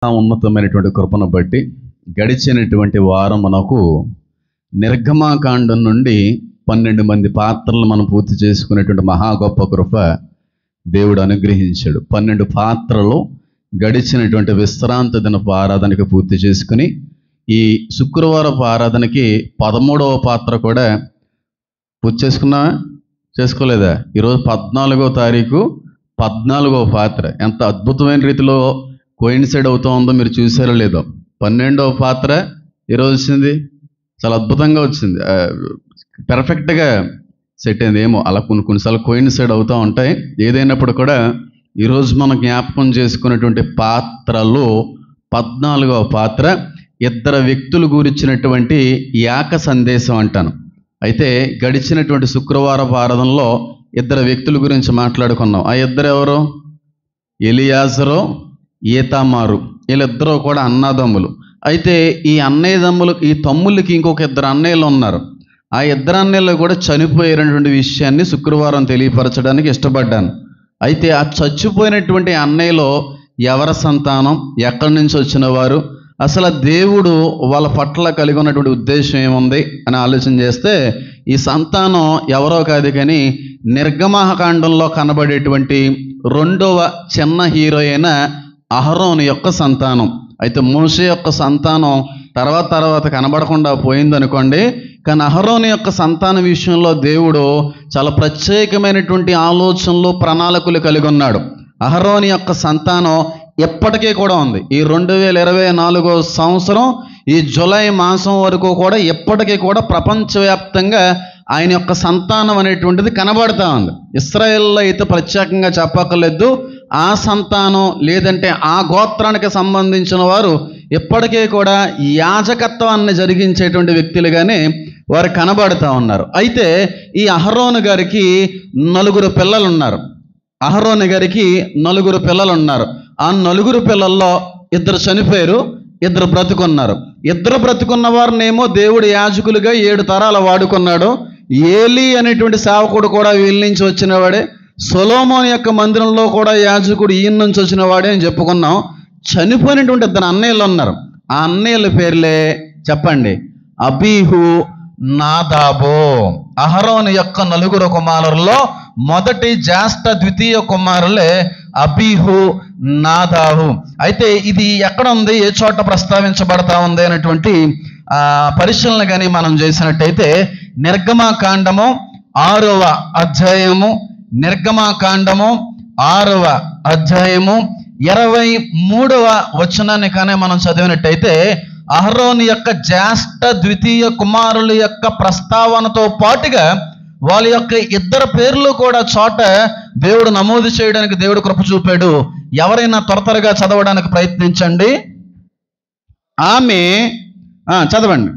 ఉన్నతమైనటువంటి కృపను బట్టి గడిచినటువంటి వారం మనకు నిర్గమాకాండం నుండి 12 మంది పాత్రలు మనం పూర్తి చేసుకునేటువంటి మహా గొప్ప కృప దేవుడు అనుగ్రహించాడు. 12 పాత్రలు గడిచినటువంటి విశ్రాంతి దినపు ఆరాధనకి పూర్తి చేసుకుని ఈ శుక్రవారపు ఆరాధనకి 13వ పాత్ర కూడా పూర్తి చేసుకోలేదా? ఈరోజు 14వ తారీఖు 14వ పాత్ర ఎంత అద్భుతమైన రీతిలో కోయిన్సైడ్ అవుతూ ఉందో మీరు చూసారో లేదో. 12వ పాత్ర ఈరోజు వచ్చింది, చాలా అద్భుతంగా వచ్చింది, పెర్ఫెక్ట్గా సెట్ అయింది. ఏమో అలా కొన్నిసార్లు కోయిన్సైడ్ అవుతూ ఉంటాయి. ఏదైనప్పుడు కూడా ఈరోజు మనం జ్ఞాపకం చేసుకున్నటువంటి పాత్రలో 14వ పాత్ర ఇద్దరు వ్యక్తులు గురించినటువంటి యాక సందేశం అంటాను. అయితే గడిచినటువంటి శుక్రవారపు ఆరాధనలో ఇద్దరు వ్యక్తుల గురించి మాట్లాడుకున్నాం. ఆ ఇద్దరు ఎవరు? ఎలియాజరు, ఈతామారు. వీళ్ళిద్దరూ కూడా అన్నదమ్ములు. అయితే ఈ అన్నయ్యదమ్ములు, ఈ తమ్ముళ్ళకి ఇంకొక ఇద్దరు అన్నయ్యలు ఉన్నారు. ఆ ఇద్దరు అన్నయ్యలు కూడా చనిపోయినటువంటి విషయాన్ని శుక్రవారం తెలియపరచడానికి ఇష్టపడ్డాను. అయితే ఆ చచ్చిపోయినటువంటి అన్నయ్యలో ఎవరి సంతానం, ఎక్కడి నుంచి వచ్చిన వారు, అసలు దేవుడు వాళ్ళ పట్ల కలిగి ఉన్నటువంటి ఉద్దేశం ఏముంది అని ఆలోచన చేస్తే ఈ సంతానం ఎవరో కాదు కానీ నిర్గమకాండంలో కనబడేటువంటి 2వ చిన్న హీరో అయిన అహరోను యొక్క సంతానం. అయితే మోషే యొక్క సంతానం తర్వాత కనబడకుండా పోయిందనుకోండి, కానీ అహరోను యొక్క సంతానం విషయంలో దేవుడు చాలా ప్రత్యేకమైనటువంటి ఆలోచనలు, ప్రణాళికలు కలిగి ఉన్నాడు. అహరోను యొక్క సంతానం ఎప్పటికీ కూడా ఉంది. ఈ 2024 సంవత్సరం ఈ జూలై మాసం వరకు కూడా ఎప్పటికీ కూడా ప్రపంచవ్యాప్తంగా ఆయన యొక్క సంతానం అనేటువంటిది కనబడతా ఉంది. ఇశ్రాయేల్లో అయితే ప్రత్యేకంగా చెప్పక్కర్లేదు. ఆ సంతానం లేదంటే ఆ గోత్రానికి సంబంధించిన వారు ఎప్పటికీ కూడా యాజకత్వాన్ని జరిగించేటువంటి వ్యక్తులుగానే వారు కనబడుతూ ఉన్నారు. అయితే ఈ అహరోను గారికి 4 పిల్లలు ఉన్నారు. అహరోను గారికి 4 పిల్లలు ఉన్నారు. ఆ 4 పిల్లల్లో 2 చనిపోయారు, 2 బ్రతుకున్నారు. 2 బ్రతుకున్న వారినేమో దేవుడు యాజకులుగా 7 తరాలు వాడుకున్నాడు. ఏలీ అనేటువంటి సేవకుడు కూడా వీళ్ళ నుంచి వచ్చినవాడే. సొలొమోను యొక్క మందిరంలో కూడా యాజకుడు ఈయన నుంచి వచ్చిన వాడే అని చెప్పుకున్నాం. చనిపోయినటువంటి 2 అన్నయ్యలు ఉన్నారు. ఆ అన్నయ్యల పేర్లే చెప్పండి. అబీహు, నాదాబు. అహరోను యొక్క 4 కుమారుల్లో మొదటి జ్యేష్ఠ ద్వితీయ కుమారులే అబీహు, నాదాబు. అయితే ఇది ఎక్కడ ఉంది, ఏ చోట ప్రస్తావించబడతా ఉంది అనేటువంటి పరిశీలన కానీ మనం చేసినట్టయితే నిర్గమకాండము 6వ అధ్యాయము, నిర్గమకాండము 6వ అధ్యాయము 23వ వచనాన్ని కానీ మనం చదివినట్టయితే అహరోను యొక్క జ్యేష్ఠ ద్వితీయ కుమారుల యొక్క ప్రస్తావనతో పాటుగా వాళ్ళ యొక్క 2 పేర్లు కూడా చోట దేవుడు నమోదు చేయడానికి దేవుడు కృప చూపాడు. ఎవరైనా త్వరగా చదవడానికి ప్రయత్నించండి. ఆమె చదవండి.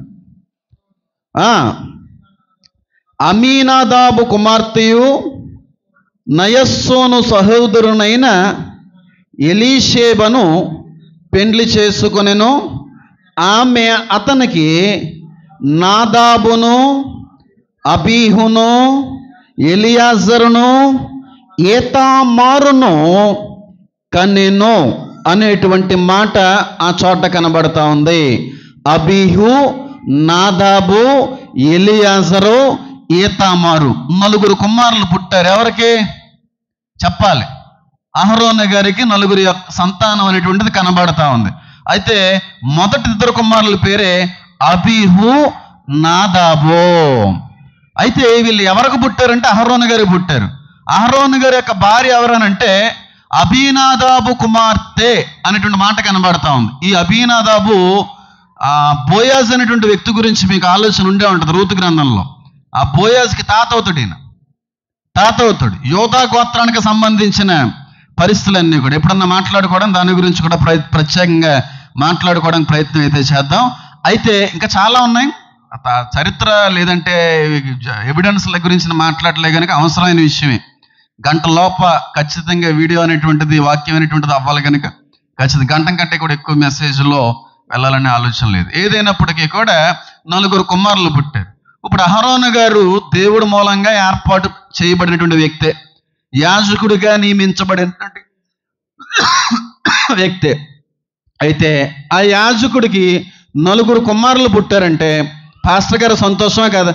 అమీనాదాబు కుమార్తెయు నయస్సోను సహోదరునైన ఎలీషేబను పెండ్లి చేసుకొనెను. ఆమె అతనికి నాదాబును, అబీహును, ఎలియాజరును, ఈతామారును కనెను అనేటువంటి మాట ఆ చోట కనబడతా ఉంది. అబీహు, నాదాబు, ఎలియాజరు, ఈతామారు 4 కుమారులు పుట్టారు. ఎవరికి చెప్పాలి? అహరోను గారికి 4 యొక్క సంతానం అనేటువంటిది కనబడతా ఉంది. అయితే మొదటి 2 కుమారుల పేరే అబీహు, నాదాబు. అయితే వీళ్ళు ఎవరికి పుట్టారంటే అహరోను గారికి పుట్టారు. అహరోను గారి యొక్క భార్య ఎవరనంటే అబీనాదాబు కుమార్తె అనేటువంటి మాట కనబడతా ఉంది. ఈ అబీనాదాబు బోయాజ్ అనేటువంటి వ్యక్తి గురించి మీకు ఆలోచన ఉండే ఉంటుంది రూతు గ్రంథంలో. ఆ బోయాజ్కి తాత అవుతాడు. యోధా గోత్రానికి సంబంధించిన పరిస్థితులన్నీ కూడా ఎప్పుడన్నా మాట్లాడుకోవడం, దాని గురించి కూడా ప్రత్యేకంగా మాట్లాడుకోవడానికి ప్రయత్నం అయితే చేద్దాం. అయితే ఇంకా చాలా ఉన్నాయి. చరిత్ర లేదంటే ఎవిడెన్స్ల గురించి మాట్లాడలే కనుక అవసరమైన విషయమే. గంట లోప ఖచ్చితంగా వీడియో అనేటువంటిది, వాక్యం అనేటువంటిది అవ్వాలి కనుక ఖచ్చితంగా గంట కంటే కూడా ఎక్కువ మెసేజ్లో వెళ్ళాలనే ఆలోచన లేదు. ఏదైనప్పటికీ కూడా 4 కుమారులు పుట్టారు. ఇప్పుడు అహరోను గారు దేవుడు మూలంగా ఏర్పాటు చేయబడినటువంటి వ్యక్తే, యాజకుడిగా నియమించబడినటువంటి వ్యక్తే. అయితే ఆ యాజకుడికి 4 కుమారులు పుట్టారంటే పాస్టర్ గారు సంతోషమే కదా?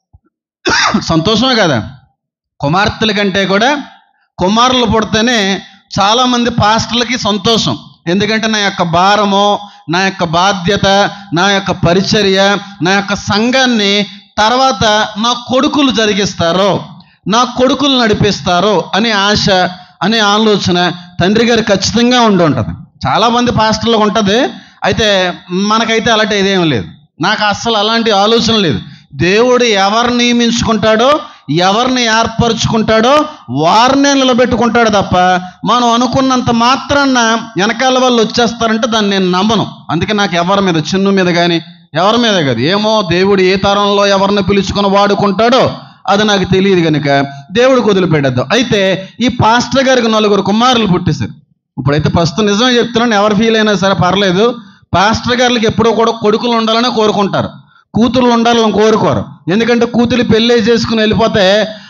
సంతోషమే కదా? కుమార్తెల కంటే కూడా కుమారులు పుడితేనే చాలామంది పాస్టర్లకి సంతోషం. ఎందుకంటే నా యొక్క భారము, నా యొక్క బాధ్యత, నా యొక్క పరిచర్య, నా యొక్క సంఘాన్ని తర్వాత నా కొడుకులు జరిగిస్తారు, నా కొడుకులు నడిపిస్తారు అనే ఆశ, అనే ఆలోచన తండ్రి గారు ఖచ్చితంగా ఉండి ఉంటుంది. చాలామంది పాస్టర్లకు ఉంటుంది. అయితే మనకైతే అలాంటి ఇదేం లేదు. నాకు అస్సలు అలాంటి ఆలోచన లేదు. దేవుడు ఎవరిని నియమించుకుంటాడో, ఎవరిని ఏర్పరచుకుంటాడో వారినే నిలబెట్టుకుంటాడు తప్ప మనం అనుకున్నంత మాత్రాన వెనకాల వాళ్ళు వచ్చేస్తారంటే దాన్ని నేను నమ్మను. అందుకే నాకు ఎవరి మీద, చిన్ను మీద కానీ ఎవరి మీద కాదు, ఏమో దేవుడు ఏ తరంలో ఎవరిని పిలుచుకొని వాడుకుంటాడో అది నాకు తెలియదు కనుక దేవుడికి వదిలిపెట్టేద్దాం. అయితే ఈ పాస్టర్ గారికి 4 కుమారులు పుట్టేశారు. ఇప్పుడైతే ప్రస్తుతం నిజమే చెప్తున్నాను, ఎవరు ఫీల్ అయినా సరే పర్లేదు. పాస్టర్ గారికి ఎప్పుడో కూడా కొడుకులు ఉండాలని కోరుకుంటారు, కూతుర్లు ఉండాలని కోరుకోరు. ఎందుకంటే కూతురు పెళ్ళి చేసుకుని వెళ్ళిపోతే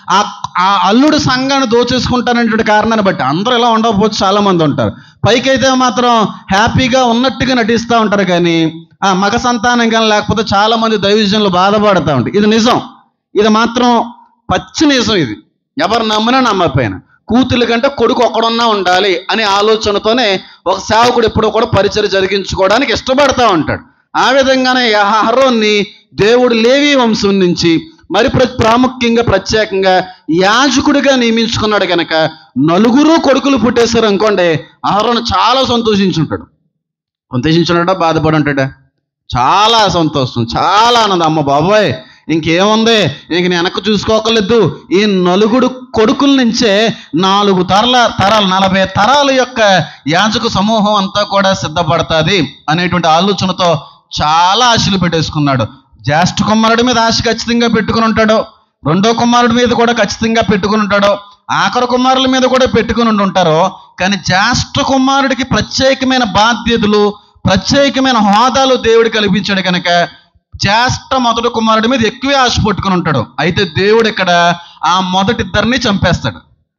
ఆ అల్లుడు సంఘాన్ని దోచేసుకుంటారనేటువంటి కారణాన్ని బట్టి అందరూ ఇలా ఉండకపోతే చాలామంది ఉంటారు. పైకైతే మాత్రం హ్యాపీగా ఉన్నట్టుగా నటిస్తూ ఉంటారు, కానీ ఆ మగ సంతానం కానీ లేకపోతే చాలామంది దైవజనులు బాధపడుతూ ఉంటారు. ఇది నిజం, ఇది మాత్రం పచ్చి నిజం. ఇది ఎవరు నమ్మినా నమ్మకపోయినా కూతుర్ల కంటే కొడుకు ఒక్కడున్నా ఉండాలి అనే ఆలోచనతోనే ఒక సేవకుడు ఎప్పుడూ కూడా పరిచర్య జరిగించుకోవడానికి ఇష్టపడతా ఉంటాడు. ఆ విధంగానే అహరోన్ని దేవుడు లేవీ వంశం నుంచి మరి ప్రాముఖ్యంగా ప్రత్యేకంగా యాజకుడిగా నియమించుకున్నాడు కనుక 4 కొడుకులు పుట్టేశారు అనుకోండి, అహరోను చాలా సంతోషించుంటాడు. సంతోషించున్నాడా, బాధపడి ఉంటాడా? చాలా సంతోషం, చాలా ఆనందం. అమ్మ బాబోయ్, ఇంకేముంది, ఇంక నేను వెనక్కి చూసుకోకలేదు. ఈ 4 కొడుకుల నుంచే 4 తరాలు 40 తరాల యొక్క యాజక సమూహం అంతా కూడా సిద్ధపడుతుంది అనేటువంటి ఆలోచనతో చాలా ఆశలు పెట్టేసుకున్నాడు. జ్యేష్ఠ కుమారుడి మీద ఆశ ఖచ్చితంగా పెట్టుకుని ఉంటాడు, 2వ కుమారుడి మీద కూడా ఖచ్చితంగా పెట్టుకుని ఉంటాడు, ఆఖరి కుమారుల మీద కూడా పెట్టుకుని ఉంటారు. కానీ జ్యేష్ఠ కుమారుడికి ప్రత్యేకమైన బాధ్యతలు, ప్రత్యేకమైన హోదాలు దేవుడు కల్పించాడు కనుక జ్యేష్ఠ మొదటి కుమారుడి మీద ఎక్కువే ఆశ పెట్టుకుని ఉంటాడు. అయితే దేవుడు ఇక్కడ ఆ మొదటి 2 చంపేస్తాడు.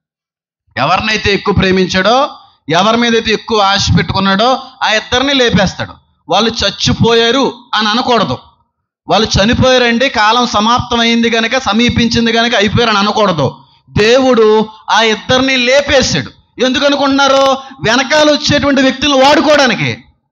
ఎవరినైతే ఎక్కువ ప్రేమించాడో, ఎవరి మీద అయితే ఎక్కువ ఆశ పెట్టుకున్నాడో ఆ 2 లేపేస్తాడు. వాళ్ళు చచ్చిపోయారు అని అనకూడదు. వాళ్ళు చనిపోయారండి, కాలం సమాప్తమైంది కనుక, సమీపించింది కనుక అయిపోయారని అనకూడదు. దేవుడు ఆ 2 లేపేశాడు. ఎందుకు అనుకుంటున్నారు? వెనకాల వచ్చేటువంటి వ్యక్తులను వాడుకోవడానికి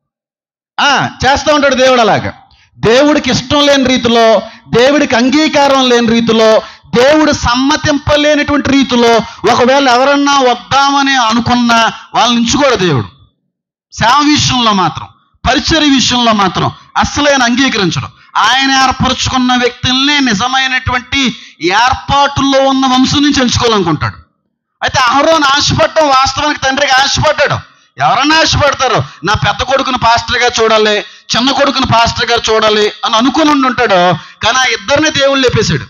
చేస్తూ ఉంటాడు దేవుడు. అలాగా దేవుడికి ఇష్టం లేని రీతిలో, దేవుడికి అంగీకారం లేని రీతిలో, దేవుడు సమ్మతింపలేనటువంటి రీతిలో ఒకవేళ ఎవరన్నా వద్దామని అనుకున్నా వాళ్ళని ఉంచుకోడు దేవుడు. సేవ విషయంలో మాత్రం, పరిచర్య విషయంలో మాత్రం అస్సలు ఆయన అంగీకరించడం. ఆయన ఏర్పరచుకున్న వ్యక్తుల్ని నిజమైనటువంటి ఏర్పాటుల్లో ఉన్న వంశం నుంచి ఎంచుకోవాలనుకుంటాడు. అయితే అహరోను ఆశపడటం వాస్తవానికి తండ్రికి ఆశపడ్డాడు. ఎవరన్నా ఆశపడతారు, నా పెద్ద కొడుకుని పాస్టర్గా చూడాలి, చిన్న కొడుకుని పాస్టర్గా చూడాలి అని అనుకుని ఉంటాడు. కానీ ఆ 2 దేవుళ్ళు లేపేశాడు.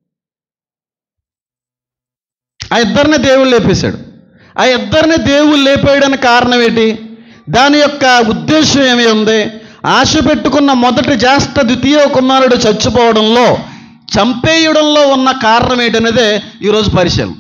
ఆ 2 దేవుళ్ళు లేపేశాడు. ఆ 2 దేవుళ్ళు లేపేయడానికి కారణం ఏంటి? దాని యొక్క ఉద్దేశం ఏమి ఉంది? ఆశ పెట్టుకున్న మొదటి జ్యేష్ఠ ద్వితీయ కుమారుడు చచ్చిపోవడంలో, చంపేయడంలో ఉన్న కారణం ఏంటనేదే ఈరోజు పరిశీలన.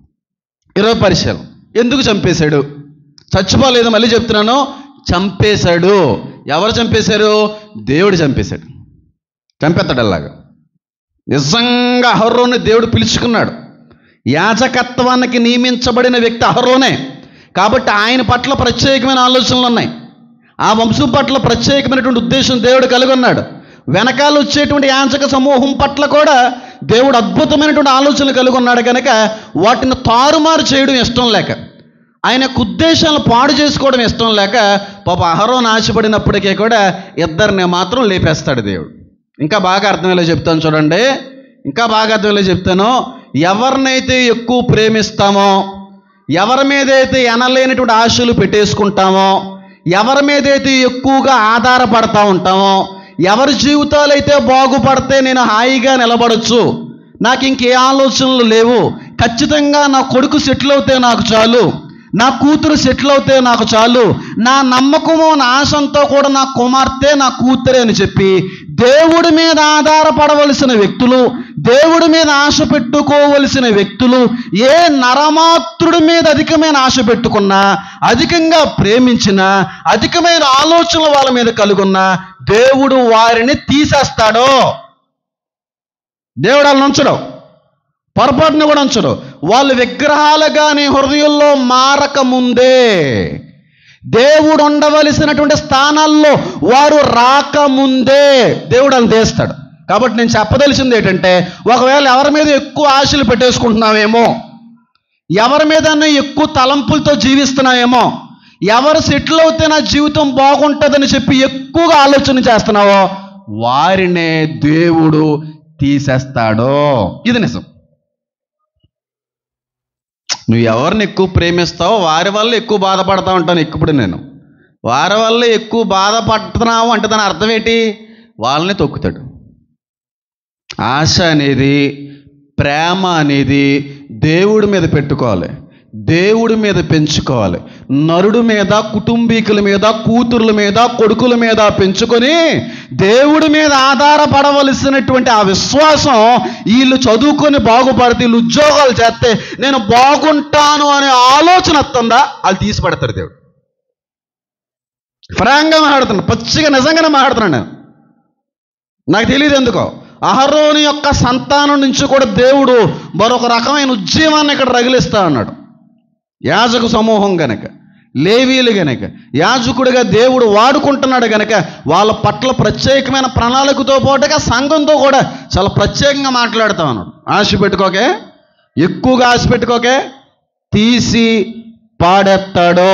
ఎందుకు చంపేశాడు? చచ్చిపోలేదు, మళ్ళీ చెప్తున్నాను, చంపేశాడు. ఎవరు చంపేశారు? దేవుడు చంపేశాడు. చంపేస్తాడు అలాగా. నిజంగా అహరోను దేవుడు పిలుచుకున్నాడు. యాజకత్వానికి నియమించబడిన వ్యక్తి అహరోనే కాబట్టి ఆయన పట్ల ప్రత్యేకమైన ఆలోచనలు ఉన్నాయి. ఆ వంశం పట్ల ప్రత్యేకమైనటువంటి ఉద్దేశం దేవుడు కలిగి ఉన్నాడు. వెనకాల వచ్చేటువంటి యాజక సమూహం పట్ల కూడా దేవుడు అద్భుతమైనటువంటి ఆలోచనలు కలిగి ఉన్నాడు కనుక వాటిని తారుమారు చేయడం ఇష్టం లేక, ఆయన యొక్క ఉద్దేశాలను పాడు చేసుకోవడం ఇష్టం లేక పాప అహరోను ఆశపడినప్పటికీ కూడా 2 మాత్రం లేపేస్తాడు దేవుడు. ఇంకా బాగా అర్థమయ్యేలా చెప్తాను చూడండి, ఇంకా బాగా అర్థమయ్యేలా చెప్తాను. ఎవరినైతే ఎక్కువ ప్రేమిస్తామో, ఎవరి మీదైతే ఎనలేనటువంటి ఆశలు పెట్టేసుకుంటామో, ఎవరి మీదైతే ఎక్కువగా ఆధారపడతా ఉంటామో, ఎవరి జీవితాలు అయితే బాగుపడితే నేను హాయిగా నిలబడచ్చు, నాకు ఇంకే ఆలోచనలు లేవు, ఖచ్చితంగా నా కొడుకు సెటిల్ అవుతే నాకు చాలు, నా కూతురు సెటిల్ అవుతే నాకు చాలు, నా నమ్మకము నా ఆశంతో కూడా నా కుమార్తె నా కూతురే అని చెప్పి దేవుడి మీద ఆధారపడవలసిన వ్యక్తులు, దేవుడి మీద ఆశ పెట్టుకోవలసిన వ్యక్తులు ఏ నరమాత్రుడి మీద అధికమైన ఆశ పెట్టుకున్నా, అధికంగా ప్రేమించినా, అధికమైన ఆలోచనలు వాళ్ళ మీద కలుగున్నా దేవుడు వారిని తీసేస్తాడో. దేవుడు వాళ్ళని ఉంచడు, పొరపాటును కూడా ఉంచడు. వాళ్ళు విగ్రహాలుగా నీ హృదయంలో మారకముందే, దేవుడు ఉండవలసినటువంటి స్థానాల్లో వారు రాకముందే దేవుడు వాళ్ళని తీస్తాడు. కాబట్టి నేను చెప్పదలిసింది ఏంటంటే, ఒకవేళ ఎవరి మీద ఎక్కువ ఆశలు పెట్టేసుకుంటున్నావేమో, ఎవరి మీద ఎక్కువ తలంపులతో జీవిస్తున్నావేమో, ఎవరు సెటిల్ అవుతే నా జీవితం బాగుంటుందని చెప్పి ఎక్కువగా ఆలోచన చేస్తున్నావో వారినే దేవుడు తీసేస్తాడో. ఇది నిజం. నువ్వు ఎవరిని ఎక్కువ ప్రేమిస్తావో వారి వల్ల ఎక్కువ బాధపడతా ఉంటాను. ఇప్పుడు నేను వారి వల్ల ఎక్కువ బాధపడుతున్నావు అంటే దాని అర్థం ఏంటి? వాళ్ళని తొక్కుతాడు. ఆశ అనేది, ప్రేమ అనేది దేవుడి మీద పెట్టుకోవాలి, దేవుడి మీద పెంచుకోవాలి. నరుడి మీద, కుటుంబీకుల మీద, కూతుర్ల మీద, కొడుకుల మీద పెంచుకొని దేవుడి మీద ఆధారపడవలసినటువంటి ఆ విశ్వాసం, వీళ్ళు చదువుకొని బాగుపడితే, వీళ్ళు ఉద్యోగాలు చేస్తే నేను బాగుంటాను అనే ఆలోచన వస్తుందా, వాళ్ళు తీసి పెడతారు. దేవుడు ఫ్రాంక్గా మాట్లాడుతున్నాను, పచ్చిగా నిజంగానే మాట్లాడుతున్నాను నేను. నాకు తెలియదు ఎందుకో అహరోను యొక్క సంతానం నుంచి కూడా దేవుడు మరొక రకమైన ఉద్యమాన్ని ఇక్కడ రగిలిస్తా అన్నాడు. యాజక సమూహం గనక, లేవీలు గనక, యాజకుడిగా దేవుడు వాడుకుంటున్నాడు గనక వాళ్ళ పట్ల ప్రత్యేకమైన ప్రణాళికతో పాటుగా సంఘంతో కూడా చాలా ప్రత్యేకంగా మాట్లాడుతా ఉన్నాడు. ఆశ పెట్టుకోకే, ఎక్కువగా ఆశ పెట్టుకోకే, తీసి పాడేస్తాడో.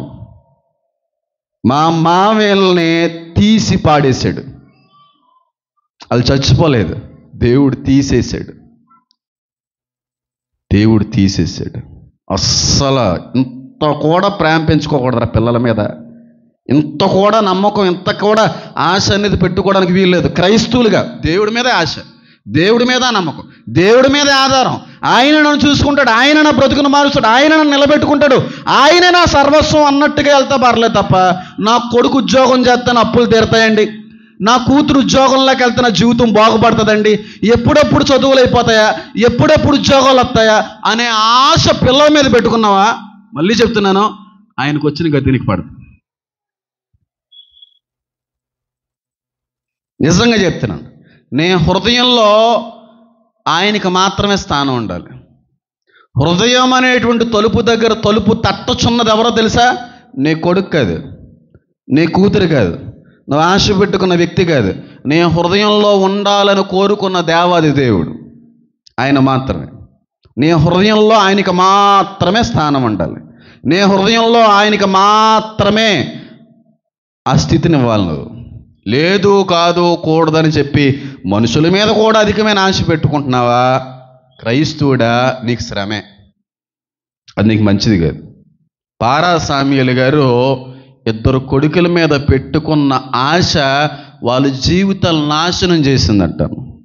మా మామయ్యల్ని తీసి పాడేశాడు. వాళ్ళు చచ్చిపోలేదు, దేవుడు తీసేశాడు. దేవుడు తీసేశాడు. అస్సలు ఇంత కూడా ప్రేమ పెంచుకోకూడదురా పిల్లల మీద, ఇంత కూడా నమ్మకం, ఇంత కూడా ఆశ అనేది పెట్టుకోవడానికి వీల్లేదు. క్రైస్తవులుగా దేవుడి మీదే ఆశ, దేవుడి మీద నమ్మకం, దేవుడి మీదే ఆధారం. ఆయన నన్ను చూసుకుంటాడు, ఆయన నా బ్రతుకును మారుస్తాడు, ఆయన నన్ను నిలబెట్టుకుంటాడు, ఆయన నా సర్వస్వం అన్నట్టుగా వెళ్తా పర్లేదు తప్ప, నా కొడుకు ఉద్యోగం చేస్తాను అప్పులు తీరుతాయండి, నా కూతురు ఉద్యోగంలోకి వెళ్తే నా జీవితం బాగుపడుతుందండి, ఎప్పుడెప్పుడు చదువులు అయిపోతాయా, ఎప్పుడెప్పుడు ఉద్యోగాలు వస్తాయా అనే ఆశ పిల్లల మీద పెట్టుకున్నావా, మళ్ళీ చెప్తున్నాను, ఆయనకు వచ్చిన గతినికి పడుతుంది. నిజంగా చెప్తున్నాను. నీ హృదయంలో ఆయనకి మాత్రమే స్థానం ఉండాలి. హృదయం అనేటువంటి తలుపు దగ్గర తలుపు తట్టుచున్నది ఎవరో తెలుసా? నీ కొడుకు కాదు, నీ కూతురు కాదు, నువ్వు ఆశ పెట్టుకున్న వ్యక్తి కాదు. నీ హృదయంలో ఉండాలని కోరుకున్న దేవాది దేవుడు ఆయన మాత్రమే. నీ హృదయంలో ఆయనకి మాత్రమే స్థానం ఉండాలి. నీ హృదయంలో ఆయనకి మాత్రమే ఆ స్థితిని ఇవ్వాలి. నువ్వు లేదు, కాదు, కూడదని చెప్పి మనుషుల మీద కూడా అధికమైన ఆశ పెట్టుకుంటున్నావా, క్రైస్తవుడా, నీకు శ్రమే, అది నీకు మంచిది కాదు. పారా సామ్యూయలు గారు ఇద్దరు కొడుకుల మీద పెట్టుకున్న ఆశ వాళ్ళ జీవితాలు నాశనం చేసిందట.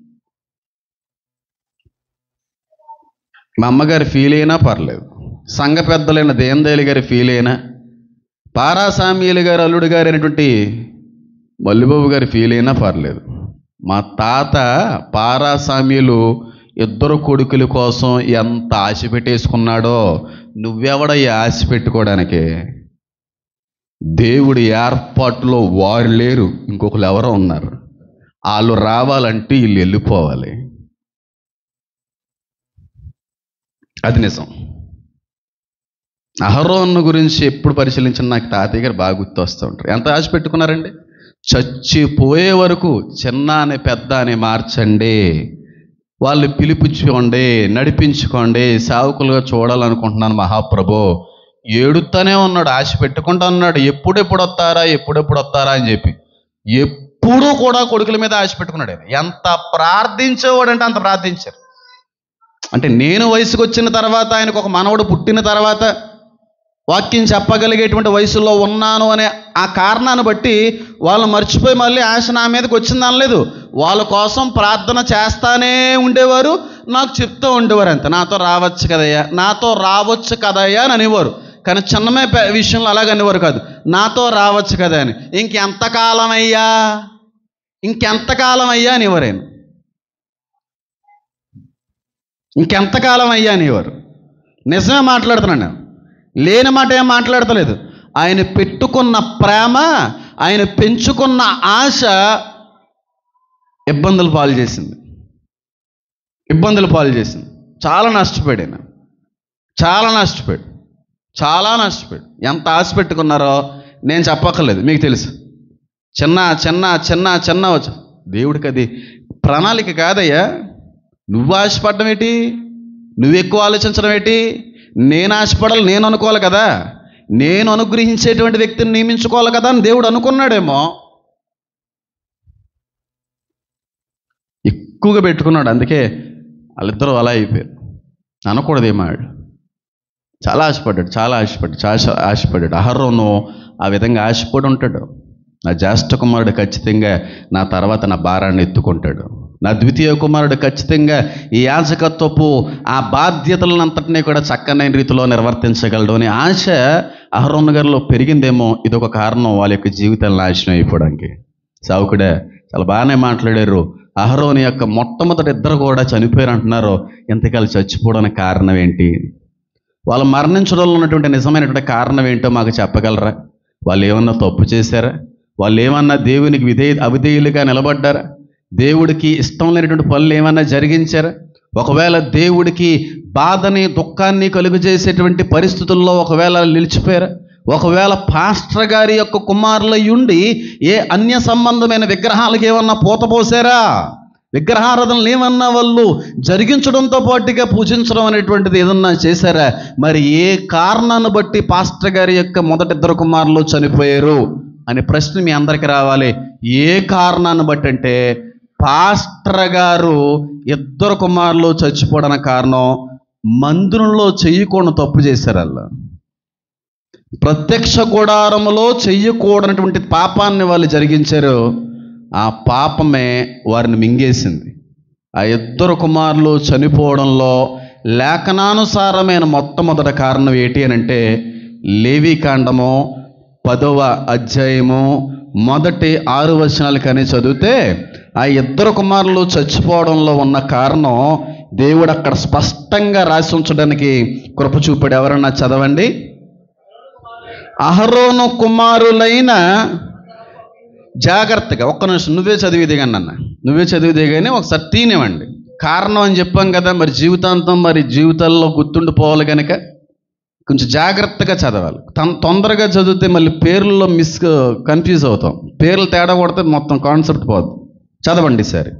మా అమ్మగారు ఫీల్ అయినా పర్లేదు, సంఘ పెద్దలైన దేందయ్య గారు ఫీల్ అయినా, పారా సామ్యూయలు గారు అల్లుడు గారు అయినటువంటి మల్లిబాబు గారు ఫీల్ అయినా పర్లేదు. మా తాత పారా సామ్యూయలు ఇద్దరు కొడుకుల కోసం ఎంత ఆశ పెట్టేసుకున్నాడో నువ్వెవడయ్యా ఆశ పెట్టుకోవడానికి? దేవుడి ఏర్పాటులో వారు లేరు, ఇంకొకరు ఎవరో ఉన్నారు. వాళ్ళు రావాలంటే వీళ్ళు వెళ్ళిపోవాలి. అది నిజం. అహరోను గురించి ఎప్పుడు పరిశీలించిన నాకు తాతయ్య గారు బాగా గుర్తు వస్తూ ఉంటారు. ఎంత ఆశ పెట్టుకున్నారండి? చచ్చిపోయే వరకు చిన్న అని పెద్ద అని మార్చండి, వాళ్ళు పిలిపించుకోండి, నడిపించుకోండి, సేవకులుగా చూడాలనుకుంటున్నాను మహాప్రభు. ఏడుతానే ఉన్నాడు, ఆశ పెట్టుకుంటా ఉన్నాడు, ఎప్పుడెప్పుడు వస్తారా అని చెప్పి. ఎప్పుడూ కూడా కొడుకుల మీద ఆశ పెట్టుకున్నాడు. ఎంత ప్రార్థించేవాడంటే అంత ప్రార్థించారు. అంటే నేను వయసుకు వచ్చిన తర్వాత, ఆయనకు ఒక మనవడు పుట్టిన తర్వాత, వాక్యం చెప్పగలిగేటువంటి వయసులో ఉన్నాను అనే ఆ కారణాన్ని బట్టి వాళ్ళు మర్చిపోయి మళ్ళీ ఆశ నా మీదకి వచ్చింది అనలేదు. వాళ్ళ కోసం ప్రార్థన చేస్తానే ఉండేవారు, నాకు చెప్తూ ఉండేవారు. అంతే, నాతో రావచ్చు కదయ్యా అని అనేవారు. కానీ చిన్నమే విషయంలో అలాగనేవారు కాదు, నాతో రావచ్చు కదా అని. ఇంకెంతకాలం అయ్యా అనేవారు ఆయన. ఇంకెంతకాలం అయ్యా అనేవారు. నిజమే మాట్లాడుతున్నాను నేను, లేని మాట ఏం మాట్లాడతలేదు. ఆయన పెట్టుకున్న ప్రేమ, ఆయన పెంచుకున్న ఆశ ఇబ్బందులు పాలు చేసింది. చాలా నష్టపోయాడు ఆయన, చాలా నష్టపోయాడు. ఎంత ఆశ పెట్టుకున్నారో నేను చెప్పక్కర్లేదు, మీకు తెలుసు. చిన్న వచ్చు. దేవుడికి అది ప్రణాళిక కాదయ్యా. నువ్వు ఆశపడడం ఏంటి? నువ్వు ఎక్కువ ఆలోచించడం ఏంటి? నేను ఆశపడాలి, నేను అనుకోవాలి కదా, నేను అనుగ్రహించేటువంటి వ్యక్తిని నియమించుకోవాలి కదా అని దేవుడు అనుకున్నాడేమో. ఎక్కువగా పెట్టుకున్నాడు, అందుకే వాళ్ళిద్దరూ అలా అయిపోయారు. అనకూడదేమో. చాలా ఆశపడ్డాడు. అహరోను ఆ విధంగా ఆశపడి ఉంటాడు. నా జ్యేష్ఠ కుమారుడు ఖచ్చితంగా నా తర్వాత నా భారాన్ని ఎత్తుకుంటాడు. నా ద్వితీయ కుమారుడు ఖచ్చితంగా ఈ యాజకత్వపు ఆ బాధ్యతలనంతటినీ కూడా చక్కనైన రీతిలో నిర్వర్తించగలడు అని ఆశ అహరోను గారిలో పెరిగిందేమో. ఇదొక కారణం వాళ్ళ యొక్క జీవితాలు నాశనం అయిపోవడానికి. సావుకుడే చాలా బాగానే మాట్లాడారు. అహరోను యొక్క మొట్టమొదటి ఇద్దరు కూడా చనిపోయారు అంటున్నారు. ఎంతకాలం చచ్చిపోవడానికి కారణం ఏంటి? వాళ్ళు మరణించడంలో ఉన్నటువంటి నిజమైనటువంటి కారణం ఏంటో మాకు చెప్పగలరా? వాళ్ళు ఏమన్నా తప్పు చేశారా? వాళ్ళు ఏమన్నా దేవునికి అవిధేయులుగా నిలబడ్డారా? దేవుడికి ఇష్టం లేనటువంటి పనులు ఏమన్నా జరిగించారా? ఒకవేళ దేవుడికి బాధని దుఃఖాన్ని కలుగు చేసేటువంటి పరిస్థితుల్లో ఒకవేళ నిలిచిపోయారా? ఒకవేళ పాస్టర్ గారి యొక్క కుమారులై ఉండి ఏ అన్య సంబంధమైన విగ్రహాలకు ఏమన్నా పూతపోసారా? విగ్రహారాధనలు ఏమన్నా వాళ్ళు జరిగించడంతో పాటుగా పూజించడం అనేటువంటిది ఏదన్నా చేశారా? మరి ఏ కారణాన్ని బట్టి పాస్టర్ గారి యొక్క మొదటి ఇద్దరు కుమారులు చనిపోయారు అనే ప్రశ్న మీ అందరికీ రావాలి. ఏ కారణాన్ని బట్టి అంటే, పాస్టర్ గారు ఇద్దరు కుమారులు చచ్చిపోవడానికి కారణం మందిరంలో చెయ్యకూడని తప్పు చేశారు. వాళ్ళు ప్రత్యక్ష గుడారములో చెయ్యకూడనటువంటి పాపాన్ని వాళ్ళు జరిగించారు. ఆ పాపమే వారిని మింగేసింది. ఆ ఇద్దరు కుమారులు చనిపోవడంలో లేఖనానుసారమైన మొట్టమొదటి కారణం ఏంటి అని అంటే, లేవీకాండము 10వ అధ్యాయము మొదటి 6 వచనాలు కానీ చదివితే ఆ ఇద్దరు కుమారులు చచ్చిపోవడంలో ఉన్న కారణం దేవుడు అక్కడ స్పష్టంగా రాసి ఉంచడానికి కృప చూపాడు. ఎవరన్నా చదవండి. అహరోను కుమారులైన, జాగ్రత్తగా ఒక్క నిమిషం నువ్వే చదివిదే కానీ ఒకసారి తీనివ్వండి. కారణం అని చెప్పాం కదా, మరి జీవితాంతం మరి జీవితాల్లో గుర్తుండిపోవాలి కనుక కొంచెం జాగ్రత్తగా చదవాలి. తొందరగా చదివితే మళ్ళీ పేర్లలో కన్ఫ్యూజ్ అవుతాం. పేర్లు తేడా కొడితే మొత్తం కాన్సెప్ట్ పోదు. చదవండి సరే.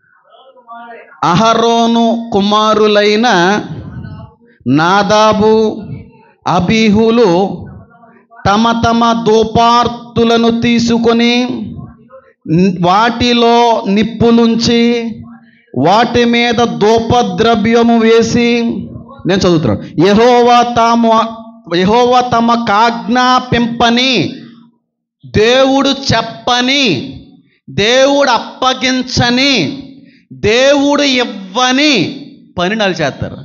అహరోను కుమారులైన నాదాబు, అబీహులు తమ తమ ధూపార్తులను తీసుకొని వాటిలో నిప్పులుంచి వాటి మీద ధూపద్రవ్యము వేసి, నేను చదువుతున్నాను, యెహోవా తమకాజ్ఞాపింపని, దేవుడు చెప్పని, దేవుడు అప్పగించని, దేవుడు ఇవ్వని పని వాళ్ళు చేస్తారు.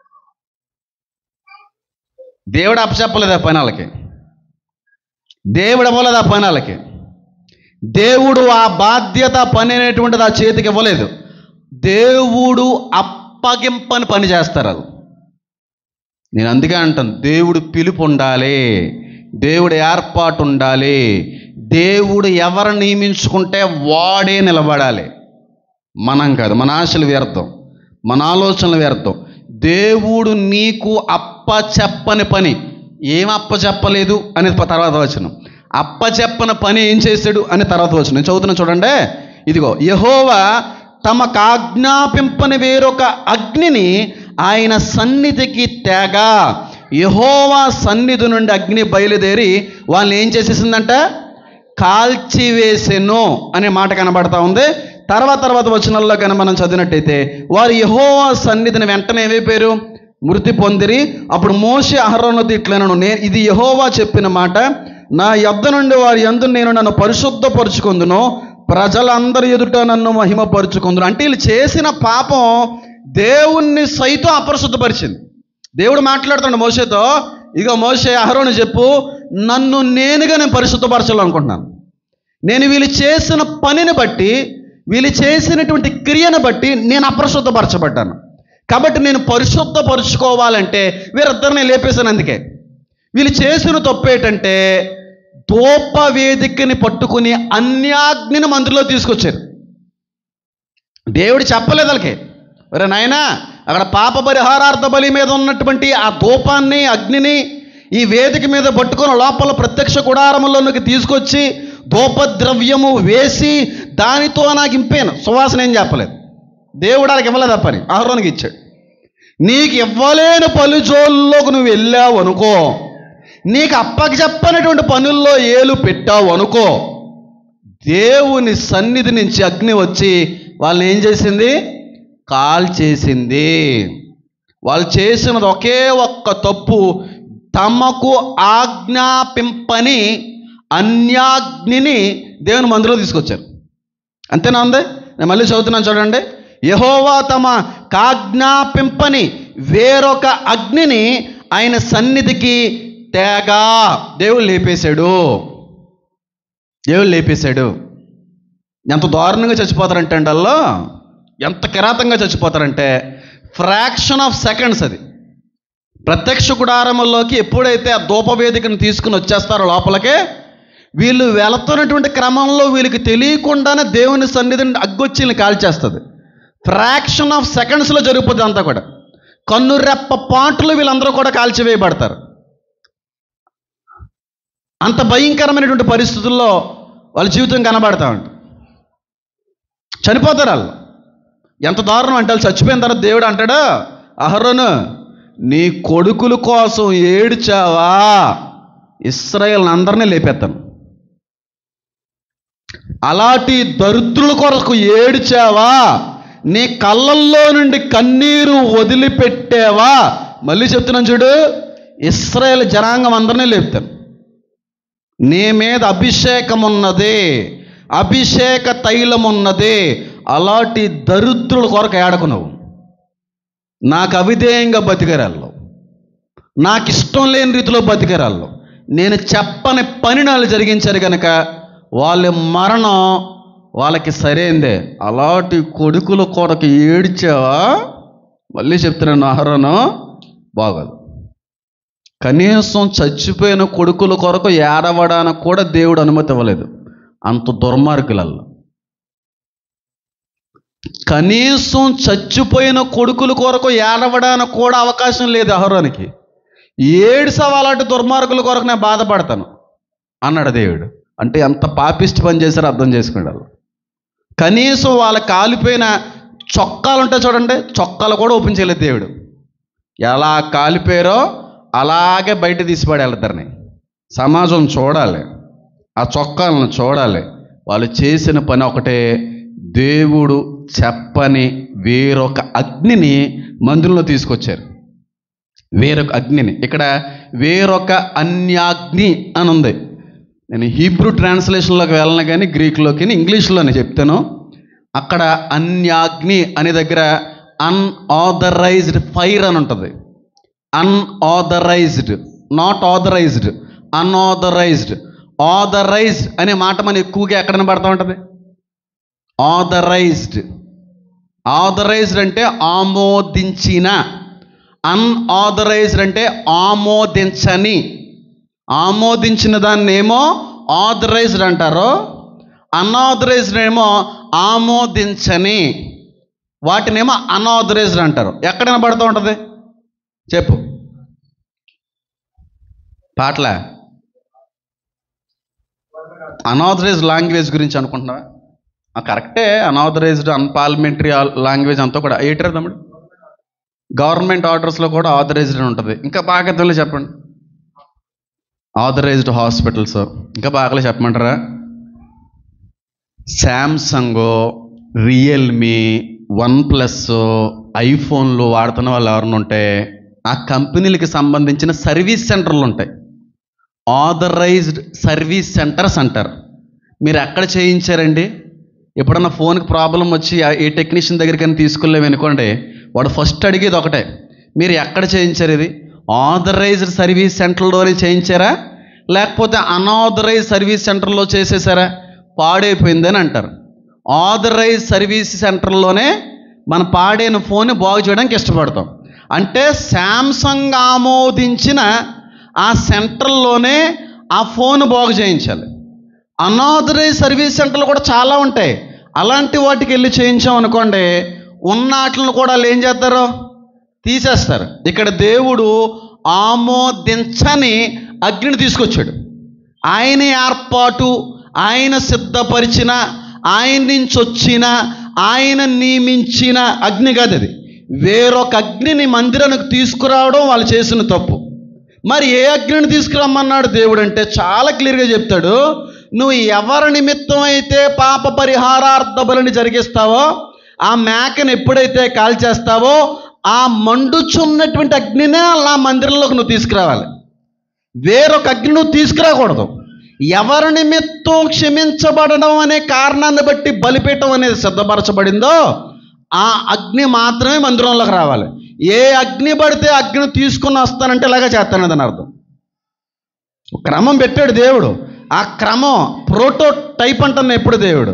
దేవుడు అప్పచెప్పలేదు ఆ పని వాళ్ళకి, దేవుడు ఇవ్వలేదు ఆ పని వాళ్ళకి. దేవుడు ఆ బాధ్యత పని అనేటువంటిది ఆ చేతికి ఇవ్వలేదు. దేవుడు అప్పగింపని పని చేస్తారు వాళ్ళు. నేను అందుకే అంటాను, దేవుడు పిలుపు ఉండాలి, దేవుడు ఏర్పాటు ఉండాలి. దేవుడు ఎవరు నియమించుకుంటే వాడే నిలబడాలి, మనం కాదు. మన ఆశలు వ్యర్థం, మన ఆలోచనలు వ్యర్థం. దేవుడు నీకు అప్పచెప్పని పని, ఏం అప్పచెప్పలేదు అనేది తర్వాత వచనం. అప్పచెప్పని పని ఏం చేశాడు అని తర్వాత వచనం. నేను చదువుతున్నా చూడండి. ఇదిగో, యెహోవా తమకు ఆజ్ఞాపింపని వేరొక అగ్నిని ఆయన సన్నిధికి తేగా, యెహోవా సన్నిధి నుండి అగ్ని బయలుదేరి వాళ్ళని ఏం చేసేసిందంట? కాల్చివేసెను అనే మాట కనబడతా ఉంది. తర్వాత వచనాల్లో కానీ మనం చదివినట్టయితే, వారు యెహోవా సన్నిధిని వెంటనే ఏమైపోయారు? మృతి పొందిరి. అప్పుడు మోషే అహరోనుతో ఇట్లనను, ఇది యెహోవా చెప్పిన మాట, నా యొద్ద నుండి వారి యందు నేను నన్ను పరిశుద్ధపరుచుకొందును, ప్రజలందరి ఎదుట నన్ను మహిమపరుచుకొందును. అంటే వీళ్ళు చేసిన పాపం దేవుణ్ణి సైతం అపరిశుద్ధపరిచింది. దేవుడు మాట్లాడుతున్నాడు మోషేతో, ఇక మోషే అహరోను చెప్పు, నన్ను నేనుగా నేను పరిశుద్ధపరచాలనుకుంటున్నాను. నేను వీళ్ళు చేసిన పనిని బట్టి, వీళ్ళు చేసినటువంటి క్రియను బట్టి నేను అపరిశుద్ధపరచబడ్డాను. కాబట్టి నేను పరిశుద్ధపరుచుకోవాలంటే వీరిద్దరిని లేపేశాను. అందుకే వీళ్ళు చేసిన తప్పు ఏంటంటే ధూప వేదికని పట్టుకుని అన్యాగ్నిని మందిరంలో తీసుకొచ్చారు. దేవుడు చెప్పలేదు వాళ్ళకి, ఒరే నాయనా అక్కడ పాప పరిహారార్థ బలి మీద ఉన్నటువంటి ఆ ధూపాన్ని అగ్నిని ఈ వేదిక మీద పట్టుకొని లోపల ప్రత్యక్ష గుడారములోనికి తీసుకొచ్చి ధూపద్రవ్యము వేసి దానితో నాకు ఇంపాను సువాసన ఏం చెప్పలేదు. దేవుడు వాళ్ళకి ఇవ్వలేదు ఆ పని, అహరోనుకి ఇచ్చాడు. నీకు ఇవ్వలేని పలుజోల్లోకి నువ్వు వెళ్ళావు అనుకో, నీకు అప్పకి చెప్పనటువంటి పనుల్లో ఏలు పెట్టావు అనుకో, దేవుని సన్నిధి నుంచి అగ్ని వచ్చి వాళ్ళని ఏం చేసింది? కాల్చేసింది. వాళ్ళు చేసినది ఒకే ఒక్క తప్పు, తమకు ఆజ్ఞాపింపని అన్యాగ్నిని దేవుని మందిరంలో తీసుకొచ్చారు. అంతేనా ఉంది? నేను మళ్ళీ చదువుతున్నాను చూడండి. యెహోవా తమ కాజ్ఞాపింపని వేరొక అగ్నిని ఆయన సన్నిధికి తేగా దేవుడు లేపేశాడు. దేవుడు లేపేశాడు. ఎంత దారుణంగా చచ్చిపోతారంటే అండల్లో, ఎంత కిరాతంగా చచ్చిపోతారంటే ఫ్రాక్షన్ ఆఫ్ సెకండ్స్. అది ప్రత్యక్ష గుడారములోకి ఎప్పుడైతే ఆ ధూపవేదికను తీసుకుని వచ్చేస్తారో లోపలికే, వీళ్ళు వెళుతున్నటువంటి క్రమంలో వీళ్ళకి తెలియకుండానే దేవుని సన్నిధిని అగ్గొచ్చి కాల్చేస్తుంది. ఫ్రాక్షన్ ఆఫ్ సెకండ్స్లో జరిగిపోతుంది అంతా కూడా. కన్నురెప్ప పాటలు వీళ్ళందరూ కూడా కాల్చివేయబడతారు. అంత భయంకరమైనటువంటి పరిస్థితుల్లో వాళ్ళ జీవితం కనబడతా ఉంటుంది. చనిపోతారు వాళ్ళు. ఎంత దారుణం అంటే వాళ్ళు చచ్చిపోయిన తర్వాత దేవుడు అంటాడు, అహరోను నీ కొడుకుల కోసం ఏడ్చావా, ఇశ్రాయేలుని అందరినీ లేపేస్తాను. అలాంటి దరిద్రుల కొరకు ఏడ్చావా, నీ కళ్ళల్లో నుండి కన్నీరు వదిలిపెట్టావా, మళ్ళీ చెప్తున్నాను చూడు, ఇశ్రాయేలు జనాంగం అందరినీ లేపుతాను. నీ మీద అభిషేకం ఉన్నది, అభిషేక తైలం ఉన్నది. అలాంటి దరిద్రుల కొరకు ఏడకు నువ్వు. నాకు అవిధేయంగా బతికేరాళ్ళు, నాకు ఇష్టం లేని రీతిలో బతికేరాళ్ళు, నేను చెప్పని పని వాళ్ళు జరిగించారు కనుక వాళ్ళ మరణం వాళ్ళకి సరైందే. అలాంటి కొడుకుల కొరకు ఏడ్చావా, మళ్ళీ చెప్తున్నాను అహరోను, బాగోదు. కనీసం చచ్చిపోయిన కొడుకుల కొరకు ఏడవడానికి కూడా దేవుడు అనుమతి ఇవ్వలేదు. అంత దుర్మార్గులలో కనీసం చచ్చిపోయిన కొడుకుల కొరకు ఏడవడానికి కూడా అవకాశం లేదు అహరోనికి. ఏడ్చావా అలాంటి దుర్మార్గుల కొరకు నేను బాధపడతాను అన్నాడు దేవుడు. అంటే ఎంత పాపిష్టి పని చేశారో అర్థం చేసుకున్నాడు. కనీసం వాళ్ళ కాలిపోయిన చొక్కాలు ఉంటాయి చూడండి, చొక్కాలు కూడా ఓపెన్ చేయలేదు దేవుడు. ఎలా కాలిపోయారో అలాగే బయట తీసిపడేయాలి. ఇద్దరిని సమాజం చూడాలి, ఆ చొక్కాలను చూడాలి. వాళ్ళు చేసిన పని ఒకటే, దేవుడు చెప్పని వేరొక అగ్నిని మందిరంలో తీసుకొచ్చారు. వేరొక అగ్నిని, ఇక్కడ వేరొక అన్యాగ్ని అని ఉంది. నేను హీబ్రూ ట్రాన్స్లేషన్లోకి వెళ్ళను కానీ గ్రీక్లోకి ఇంగ్లీష్లోనే చెప్తాను. అక్కడ అన్యాగ్ని అనే దగ్గర అన్ఆథరైజ్డ్ ఫైర్ అని ఉంటుంది. Unauthorised, not authorised, unauthorised. Authorised అనే మాట మనం ఎక్కువగా ఎక్కడ పడతా ఉంటుంది? ఆథరైజ్డ్. ఆథరైజ్డ్ అంటే ఆమోదించిన, అన్ఆథరైజ్డ్ అంటే ఆమోదించని. ఆమోదించిన దాన్ని ఏమో ఆథరైజ్డ్ అంటారు, అన్ఆథరైజ్డ్ ఏమో ఆమోదించని వాటినేమో అన్ఆథరైజ్డ్ అంటారు. ఎక్కడైనా పడుతూ ఉంటుంది చెప్పు పాటల. అన్ఆథరైజ్డ్ లాంగ్వేజ్ గురించి అనుకుంటున్నావా? కరెక్టే, అన్ఆథరైజ్డ్ అన్పార్లమెంటరీ లాంగ్వేజ్ అంతా కూడా ఏటరా తమ్ముడు? గవర్నమెంట్ ఆర్డర్స్లో కూడా ఆథరైజ్డ్ అని ఉంటుంది. ఇంకా బాగా తెలియదు చెప్పండి. ఆథరైజ్డ్ హాస్పిటల్స్ ఇంకా బాగా చెప్పమంటారా? శాంసంగ్, రియల్మీ, OnePlus, ఐఫోన్లు వాడుతున్న వాళ్ళు ఎవరైనా ఉంటే ఆ కంపెనీలకి సంబంధించిన సర్వీస్ సెంటర్లు ఉంటాయి. ఆథరైజ్డ్ సర్వీస్ సెంటర్స్ అంటారు. మీరు ఎక్కడ చేయించారండి? ఎప్పుడన్నా ఫోన్కి ప్రాబ్లం వచ్చి ఏ టెక్నీషియన్ దగ్గరికైనా తీసుకెళ్ళాము అనుకోండి, వాడు ఫస్ట్ అడిగేది ఒకటే, మీరు ఎక్కడ చేయించారు? ఇది ఆథరైజ్డ్ సర్వీస్ సెంటర్లోనే చేయించారా, లేకపోతే అన్ఆథరైజ్డ్ సర్వీస్ సెంటర్లో చేసేసారా? పాడైపోయిందని అంటారు. ఆథరైజ్డ్ సర్వీస్ సెంటర్లోనే మన పాడైన ఫోన్ని బాగు చేయడానికి ఇష్టపడతాం. అంటే శాంసంగ్ ఆమోదించిన ఆ సెంటర్లోనే ఆ ఫోన్ బాగు చేయించాలి. అనాథరైజ్ సర్వీస్ సెంటర్లు కూడా చాలా ఉంటాయి. అలాంటి వాటికి వెళ్ళి చేయించాం అనుకోండి, ఉన్న వాటిని కూడా వాళ్ళు ఏం చేస్తారు, తీసేస్తారు. ఇక్కడ దేవుడు ఆమోదించని అగ్నిని తీసుకొచ్చాడు. ఆయన ఏర్పాటు, ఆయన సిద్ధపరిచిన, ఆయన నుంచి వచ్చిన, ఆయన నియమించిన అగ్ని కాదు అది. వేరొక అగ్నిని మందిరానికి తీసుకురావడం వాళ్ళు చేసిన తప్పు. మరి ఏ అగ్నిని తీసుకురమ్మన్నాడు దేవుడు అంటే చాలా క్లియర్గా చెప్తాడు. నువ్వు ఎవరి నిమిత్తం అయితే పాప పరిహారార్థ బలిని జరిగిస్తావో, ఆ మేకను ఎప్పుడైతే కాల్చేస్తావో ఆ మండుచున్నటువంటి అగ్నినే అలా మందిరంలోకి నువ్వు తీసుకురావాలి. వేరొక అగ్ని నువ్వు తీసుకురాకూడదు. ఎవరి నిమిత్తం క్షమించబడడం అనే కారణాన్ని బట్టి బలిపీఠం అనేది సిద్ధపరచబడిందో ఆ అగ్ని మాత్రమే మందిరంలోకి రావాలి. ఏ అగ్ని పడితే అగ్ని తీసుకుని వస్తానంటే ఇలాగా చేస్తానని అర్థం. క్రమం పెట్టాడు దేవుడు. ఆ క్రమం ప్రోటో టైప్ అంటున్నా ఎప్పుడు దేవుడు.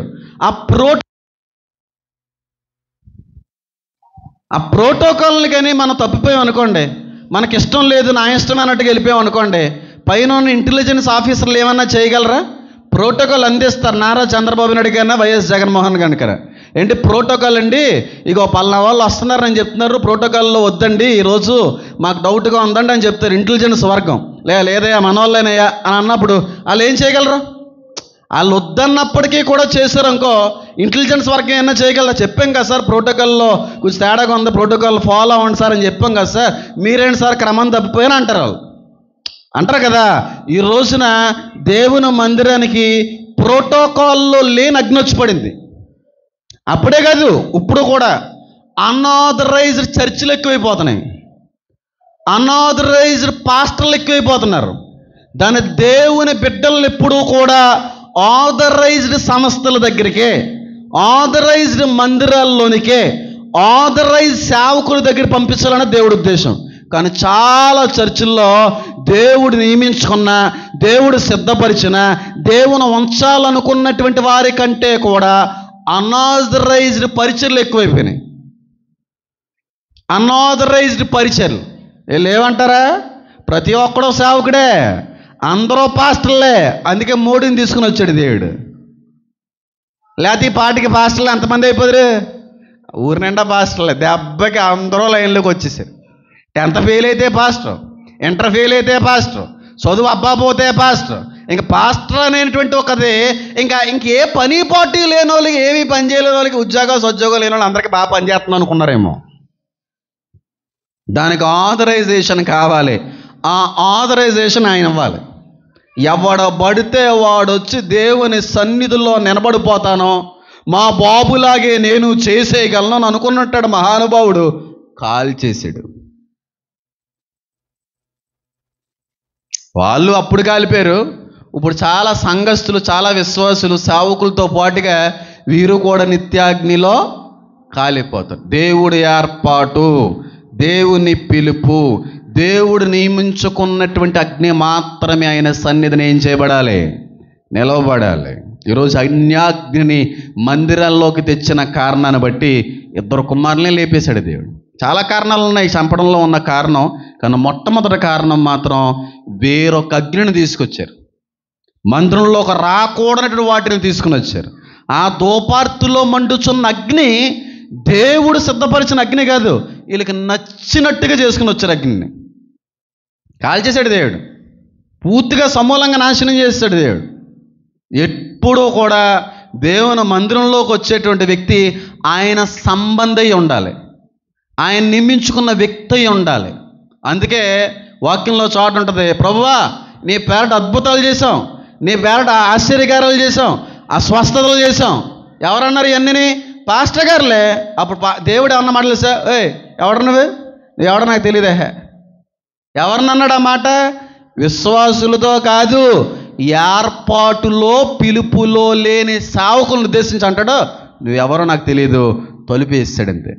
ఆ ప్రోటోకాల్ని కానీ మనం తప్పిపోయాం అనుకోండి, మనకి ఇష్టం లేదు నా ఇష్టం అన్నట్టుగా వెళ్ళిపోయాం అనుకోండి, పైన ఉన్న ఇంటెలిజెన్స్ ఆఫీసర్లు ఏమన్నా చేయగలరా? ప్రోటోకాల్ అందిస్తారు. నారా చంద్రబాబు నాయుడు గారినా వైఎస్ జగన్మోహన్ గారికరా ఏంటి ప్రోటోకాల్ అండి, ఇగో పలానా వాళ్ళు వస్తున్నారని చెప్తున్నారు, ప్రోటోకాల్లో వద్దండి ఈరోజు మాకు డౌట్గా ఉందండి అని చెప్తారు ఇంటెలిజెన్స్ వర్గం. లేదయ్యా మనోళ్ళేనయ్యా అని అన్నప్పుడు వాళ్ళు ఏం చేయగలరు? వాళ్ళు వద్దన్నప్పటికీ కూడా చేశారు అనుకో, ఇంటెలిజెన్స్ వర్గం ఏమైనా చేయగలరా? చెప్పాం కదా సార్ ప్రోటోకాల్లో కొంచెం తేడాగా ఉంది, ప్రోటోకాల్ ఫాలో అవ్వండి సార్ అని చెప్పాం కదా సార్, మీరేంటి సార్ క్రమం తప్పిపోయినా అంటారు వాళ్ళు. అంటారు కదా. ఈ రోజున దేవుని మందిరానికి ప్రోటోకాల్లో లేని అగ్ని వచ్చి పడింది. అప్పుడే కాదు, ఇప్పుడు కూడా అన్ఆథరైజ్డ్ చర్చిలు ఎక్కువైపోతున్నాయి, అన్ఆథరైజ్డ్ పాస్టర్లు ఎక్కువైపోతున్నారు. దాని దేవుని బిడ్డలను ఎప్పుడూ కూడా ఆథరైజ్డ్ సంస్థల దగ్గరికే, ఆథరైజ్డ్ మందిరాల్లోనికే, ఆథరైజ్ సేవకుల దగ్గర పంపించాలన్న దేవుడి ఉద్దేశం. కానీ చాలా చర్చిల్లో దేవుడు నియమించుకున్న, దేవుడు సిద్ధపరిచిన, దేవుని ఉంచాలనుకున్నటువంటి వారి కంటే కూడా అన్ఆథరైజ్డ్ పరిచర్లు ఎక్కువైపోయినాయి. అన్ఆథరైజ్డ్ పరిచర్లు ఏమంటారా? ప్రతి ఒక్కడో సేవకుడే, అందరూ పాస్టర్లే. అందుకే మోడీని తీసుకుని వచ్చాడు దేవుడు. లేకపోతే ఈ పాటికి పాస్టర్లు ఎంతమంది అయిపోయారు? ఊరి నిండా పాస్టర్లే. దెబ్బకి అందరూ లైన్లోకి వచ్చేసారు. 10th ఫెయిల్ అయితే పాస్టర్, ఇంటర్ ఫెయిల్ అయితే పాస్టర్, చదువు అబ్బా పోతే పాస్టర్. ఇంకా పాస్టర్ అనేటువంటి ఒకది ఇంకే పని పార్టీ లేని వాళ్ళకి, ఏమీ పని చేయలేని వాళ్ళకి, ఉద్యోగాలు లేని వాళ్ళు అందరికీ బాగా పనిచేస్తున్నాం అనుకున్నారేమో. దానికి ఆథరైజేషన్ కావాలి. ఆ ఆథరైజేషన్ ఆయన ఇవ్వాలి. ఎవడబడితే వాడొచ్చి దేవుని సన్నిధిలో నిలబడిపోతానో, మా బాబులాగే నేను చేసేయగలను అని అనుకున్నట్టాడు మహానుభావుడు, కాల్ చేశాడు. వాళ్ళు అప్పుడు కాలిపోయారు. ఇప్పుడు చాలా సంఘస్థులు, చాలా విశ్వాసులు, సేవకులతో పాటుగా వీరు కూడా నిత్యాగ్నిలో కాలిపోతారు. దేవుడి ఏర్పాటు, దేవుని పిలుపు, దేవుడు నియమించుకున్నటువంటి అగ్ని మాత్రమే ఆయన సన్నిధిని ఏం చేయబడాలి? నిలవబడాలి. ఈరోజు అన్యాగ్నిని మందిరాల్లోకి తెచ్చిన కారణాన్ని బట్టి 2 కుమారుల్ని లేపేశాడు దేవుడు. చాలా కారణాలు ఉన్నాయి చంపడంలో ఉన్న కారణం, కానీ మొట్టమొదటి కారణం మాత్రం వేరొక అగ్నిని తీసుకొచ్చారు. మందిరంలోకి రాకూడనటువంటి వాటిని తీసుకుని వచ్చారు. ఆ దోపార్తులో మండుచున్న అగ్ని దేవుడు సిద్ధపరిచిన అగ్ని కాదు, వీళ్ళకి నచ్చినట్టుగా చేసుకుని వచ్చారు. అగ్నిని కాల్చేశాడు దేవుడు, పూర్తిగా సమూలంగా నాశనం చేస్తాడు దేవుడు. ఎప్పుడూ కూడా దేవుని మందిరంలోకి వచ్చేటువంటి వ్యక్తి ఆయన సంబంధి ఉండాలి, ఆయన నియమించుకున్న వ్యక్తి ఉండాలి. అందుకే వాక్యంలో చోట ఉంటుంది, ప్రభువా నీ పేరట అద్భుతాలు చేసాం, నీ పేరట ఆశ్చర్యకారాలు చేసాం, అస్వస్థతలు చేసాం. ఎవరన్నారు ఇవన్నీ? పాస్టర్ గారులే. అప్పుడు దేవుడు ఏమన్నా మాటలు సార్, ఎవడు నువ్వు ఎవడో నాకు తెలియదే. ఎవరినన్నాడు ఆ మాట? విశ్వాసులతో కాదు, ఏర్పాటులో పిలుపులో లేని సేవకులను ఉద్దేశించి అంటాడు, నువ్వెవరో నాకు తెలియదు, తొలిపేస్తాడంతే.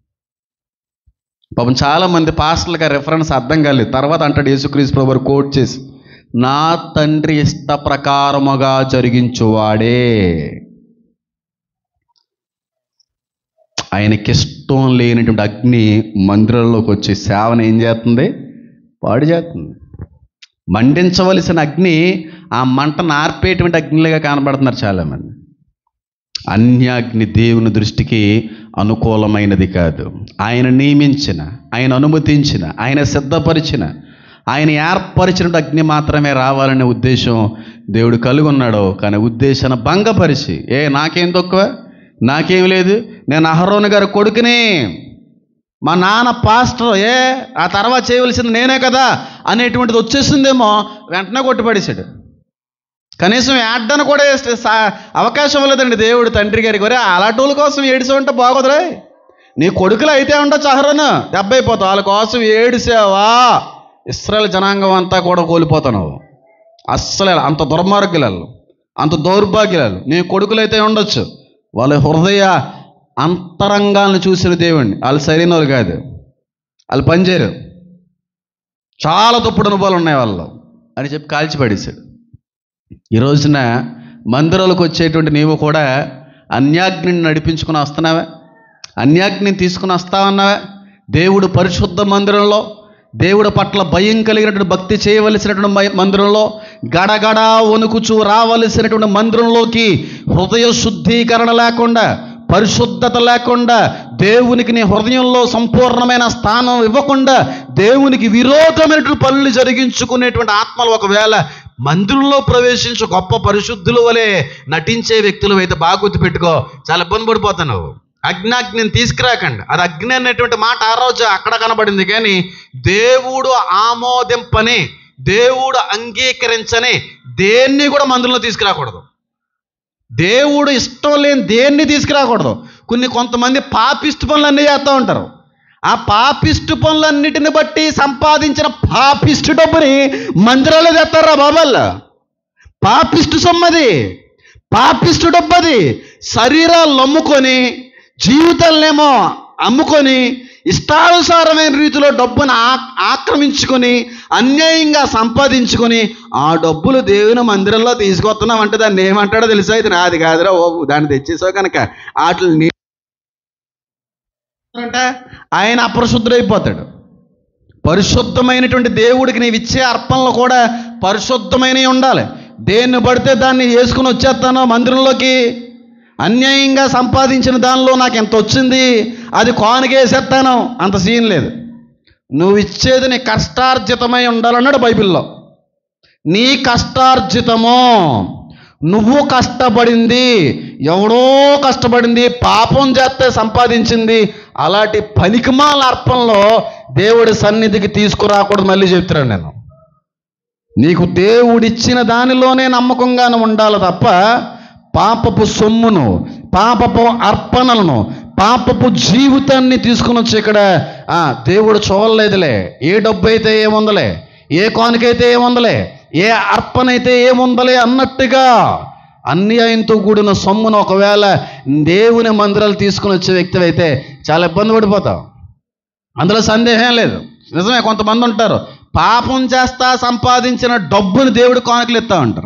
పాపం చాలామంది పాస్టర్లుగా రెఫరెన్స్ అర్థం కాలేదు. తర్వాత అంటాడు యేసుక్రీస్తు ప్రభువు కోట్ చేసి, నా తండ్రి ఇష్ట ప్రకారముగా జరిగించువాడే. ఆయనకిష్టం లేనటువంటి అగ్ని మందిరంలోకి వచ్చి సేవను ఏం చేస్తుంది? పాడు చేస్తుంది. మండించవలసిన అగ్ని ఆ మంట నార్పేటువంటి అగ్నిలాగా కనబడుతున్నారు చాలామంది. అన్యాగ్ని దేవుని దృష్టికి అనుకూలమైనది కాదు. ఆయన నియమించిన, ఆయన అనుమతించిన, ఆయన సిద్ధపరిచిన, ఆయన ఏర్పరిచిన అగ్ని మాత్రమే రావాలనే ఉద్దేశం దేవుడు కలిగి ఉన్నాడు. కానీ ఉద్దేశాన్ని భంగపరిచి, నాకేం తక్కువ, నాకేం లేదు, నేను అహరోను గారి కొడుకుని, మా నాన్న పాస్టర్, ఆ తర్వాత చేయవలసింది నేనే కదా అనేటువంటిది వచ్చేసిందేమో, వెంటనే కొట్టుపడేశాడు. కనీసం ఏడ్డానికి కూడా అవకాశం ఇవ్వలేదండి దేవుడు తండ్రి గారికి. వరే అలాంటి కోసం ఏడిసా ఉంటే బాగోదురా, నీ కొడుకులు అయితే ఉండొచ్చు అహరోను, దెబ్బైపోతావు. వాళ్ళ కోసం ఏడిసావా ఇశ్రాయేలు జనాంగం అంతా కూడా కోల్పోతున్నావు. అస్సలే అంత దుర్మార్గులు, అంత దౌర్భాగ్యులు నీ కొడుకులైతే ఉండొచ్చు. వాళ్ళ హృదయ అంతరంగాలను చూసిన దేవుణ్ణి. వాళ్ళు సరైన వాళ్ళు కాదు, వాళ్ళు పనిచేయరు, చాలా తప్పుడు అనుభవాలు ఉన్నాయి వాళ్ళు అని చెప్పి కాల్చిపడేశాడు. ఈ రోజున మందిరాలకు వచ్చేటువంటి నీవు కూడా అన్యాగ్నిని నడిపించుకుని వస్తున్నావా? అన్యాగ్నిని తీసుకుని వస్తావన్నావా? దేవుడు పరిశుద్ధ మందిరంలో, దేవుడి పట్ల భయం కలిగినటువంటి భక్తి చేయవలసినటువంటి మందిరంలో, గడగడ వణుకుచూ రావలసినటువంటి మందిరంలోకి హృదయ శుద్ధీకరణ లేకుండా, పరిశుద్ధత లేకుండా, దేవునికి నీ హృదయంలో సంపూర్ణమైన స్థానం ఇవ్వకుండా, దేవునికి విరోధమైనటువంటి పనులు జరిగించుకునేటువంటి ఆత్మలు ఒకవేళ మందిరంలో ప్రవేశించి గొప్ప పరిశుద్ధుల వలె నటించే వ్యక్తులు అయితే బాగా గుర్తుపెట్టుకో, చాలా ఇబ్బంది పడిపోతున్నావు. అగ్ని తీసుకురాకండి. అది అగ్ని అనేటువంటి మాట ఆ రోజు అక్కడ కనబడింది, కానీ దేవుడు ఆమోదింపని, దేవుడు అంగీకరించని దేన్ని కూడా మందిరంలో తీసుకురాకూడదు. దేవుడు ఇష్టం లేని దేన్ని తీసుకురాకూడదు. కొంతమంది పాపిష్టి పనులన్నీ చేస్తూ ఉంటారు. ఆ పాపిష్టి పనులన్నిటిని బట్టి సంపాదించిన పాపిష్టి డబ్బుని మందిరాల్లో తెస్తారా బాబాల్లో? పాపిష్టి సొమ్మది, పాపిష్టి డబ్బు అది. శరీరాలు అమ్ముకొని, జీవితాలనేమో అమ్ముకొని, ఇష్టానుసారమైన రీతిలో డబ్బును ఆక్రమించుకొని, అన్యాయంగా సంపాదించుకొని, ఆ డబ్బులు దేవుని మందిరంలో తీసుకొస్తున్నాం అంటే దాన్ని ఏమంటాడో తెలుసా? ఇది నాది కాదురా ఓ, దాన్ని తెచ్చేసావు కనుక వాటిని అంటే ఆయన అపరిశుద్ధుడైపోతాడు. పరిశుద్ధమైనటువంటి దేవుడికి నీవు ఇచ్చే అర్పణలు కూడా పరిశుద్ధమైనవి ఉండాలి. దేన్ని పడితే దాన్ని వేసుకుని వచ్చేస్తాను మందిరంలోకి, అన్యాయంగా సంపాదించిన దానిలో నాకు ఎంత వచ్చింది అది కానుకేసేస్తాను, అంత సీన్ లేదు. నువ్వు ఇచ్చేది నీ కష్టార్జితమై ఉండాలన్నాడు బైబిల్లో. నీ కష్టార్జితము, నువ్వు కష్టపడింది, ఎవడో కష్టపడింది, పాపం చేస్తే సంపాదించింది, అలాంటి పనికిమాల అర్పణలో దేవుడి సన్నిధికి తీసుకురాకూడదు. మళ్ళీ చెప్తున్నాను నేను, నీకు దేవుడిచ్చిన దానిలోనే నమ్మకంగానే ఉండాలి తప్ప పాపపు సొమ్మును, పాపపు అర్పణలను, పాపపు జీవితాన్ని తీసుకుని వచ్చి ఇక్కడ దేవుడు చూడలేదులే. ఏ డబ్బు అయితే ఏముందలే, ఏ కానుకైతే ఏముందలే, ఏ అర్పణ అయితే ఏముందలే అన్నట్టుగా అన్యాయంతో కూడిన సొమ్మును ఒకవేళ దేవుని మందిరాలు తీసుకుని వచ్చే వ్యక్తి అయితే చాలా ఇబ్బంది పడిపోతావు. అందులో సందేహం లేదు. నిజమే, కొంతమంది ఉంటారు పాపం చేస్తా సంపాదించిన డబ్బుని దేవుడు కానుకలు ఇస్తా ఉంటారు.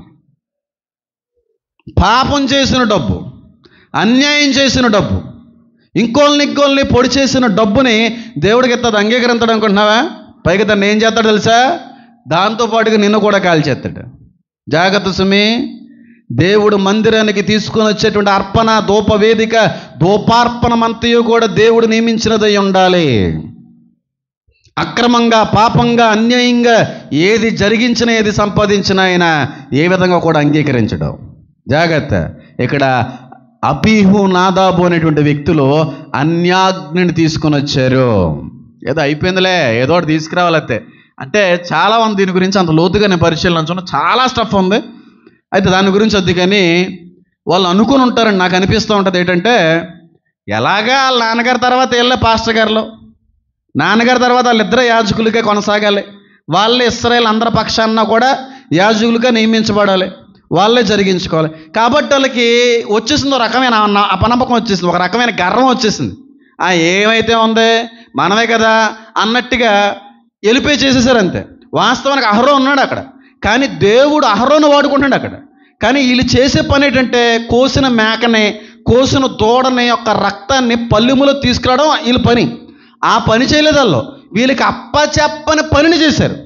పాపం చేసిన డబ్బు, అన్యాయం చేసిన డబ్బు, ఇంకోళ్ళని పొడి చేసిన డబ్బుని దేవుడికి ఇస్తాడు, అంగీకరించడం అనుకుంటున్నావా? పైగా దాన్ని ఏం చేస్తాడు తెలుసా? దాంతోపాటుగా నిన్ను కూడా కాల్చేస్తాడు. జాగ్రత్త సుమి. దేవుడు మందిరానికి తీసుకొని వచ్చేటువంటి అర్పణ, ధూపవేదిక, ధూపార్పణమంతయు కూడా దేవుడు నియమించినదై ఉండాలి. అక్రమంగా, పాపంగా, అన్యాయంగా ఏది జరిగించినా, ఏది సంపాదించినా ఆయన ఏ విధంగా కూడా అంగీకరించడం. జాగ్రత్త. ఇక్కడ అబీహు, నాదాబు అనేటువంటి వ్యక్తులు అన్యాగ్నిని తీసుకొని వచ్చారు. ఏదో అయిపోయిందిలే, ఏదో ఒకటి తీసుకురావాలంతే. అంటే చాలామంది దీని గురించి అంత లోతుగా నేను పరిశీలన చాలా స్టఫ్ ఉంది. అయితే దాని గురించి వద్దు, కానీ వాళ్ళు అనుకుని ఉంటారని నాకు అనిపిస్తూ ఉంటుంది. ఏంటంటే ఎలాగా వాళ్ళ నాన్నగారి తర్వాత వీళ్ళే పాస్టర్ గారులు, నాన్నగారి తర్వాత వాళ్ళిద్దరే యాజకులుగా కొనసాగాలి, వాళ్ళే ఇశ్రాయేలు అందరి పక్షాన కూడా యాజకులుగా నియమించబడాలి, వాళ్ళే జరిగించుకోవాలి. కాబట్టి వాళ్ళకి వచ్చేసింది ఒక రకమైన అపనమ్మకం వచ్చేసింది, ఒక రకమైన గర్వం వచ్చేసింది. ఏమైతే ఉందే మనమే కదా అన్నట్టుగా వెళ్ళిపోయి చేసేసారు అంతే. వాస్తవానికి అహరోను ఉన్నాడు అక్కడ, కానీ దేవుడు అహరోను వాడుకుంటాడు అక్కడ. కానీ వీళ్ళు చేసే పని ఏంటంటే కోసిన మేకని, కోసిన దూడని యొక్క రక్తాన్ని పల్లెములో తీసుకురావడం వీళ్ళ పని. ఆ పని చేయలేదు వాళ్ళు, వీళ్ళకి అప్పచెప్పని పనిని చేశారు.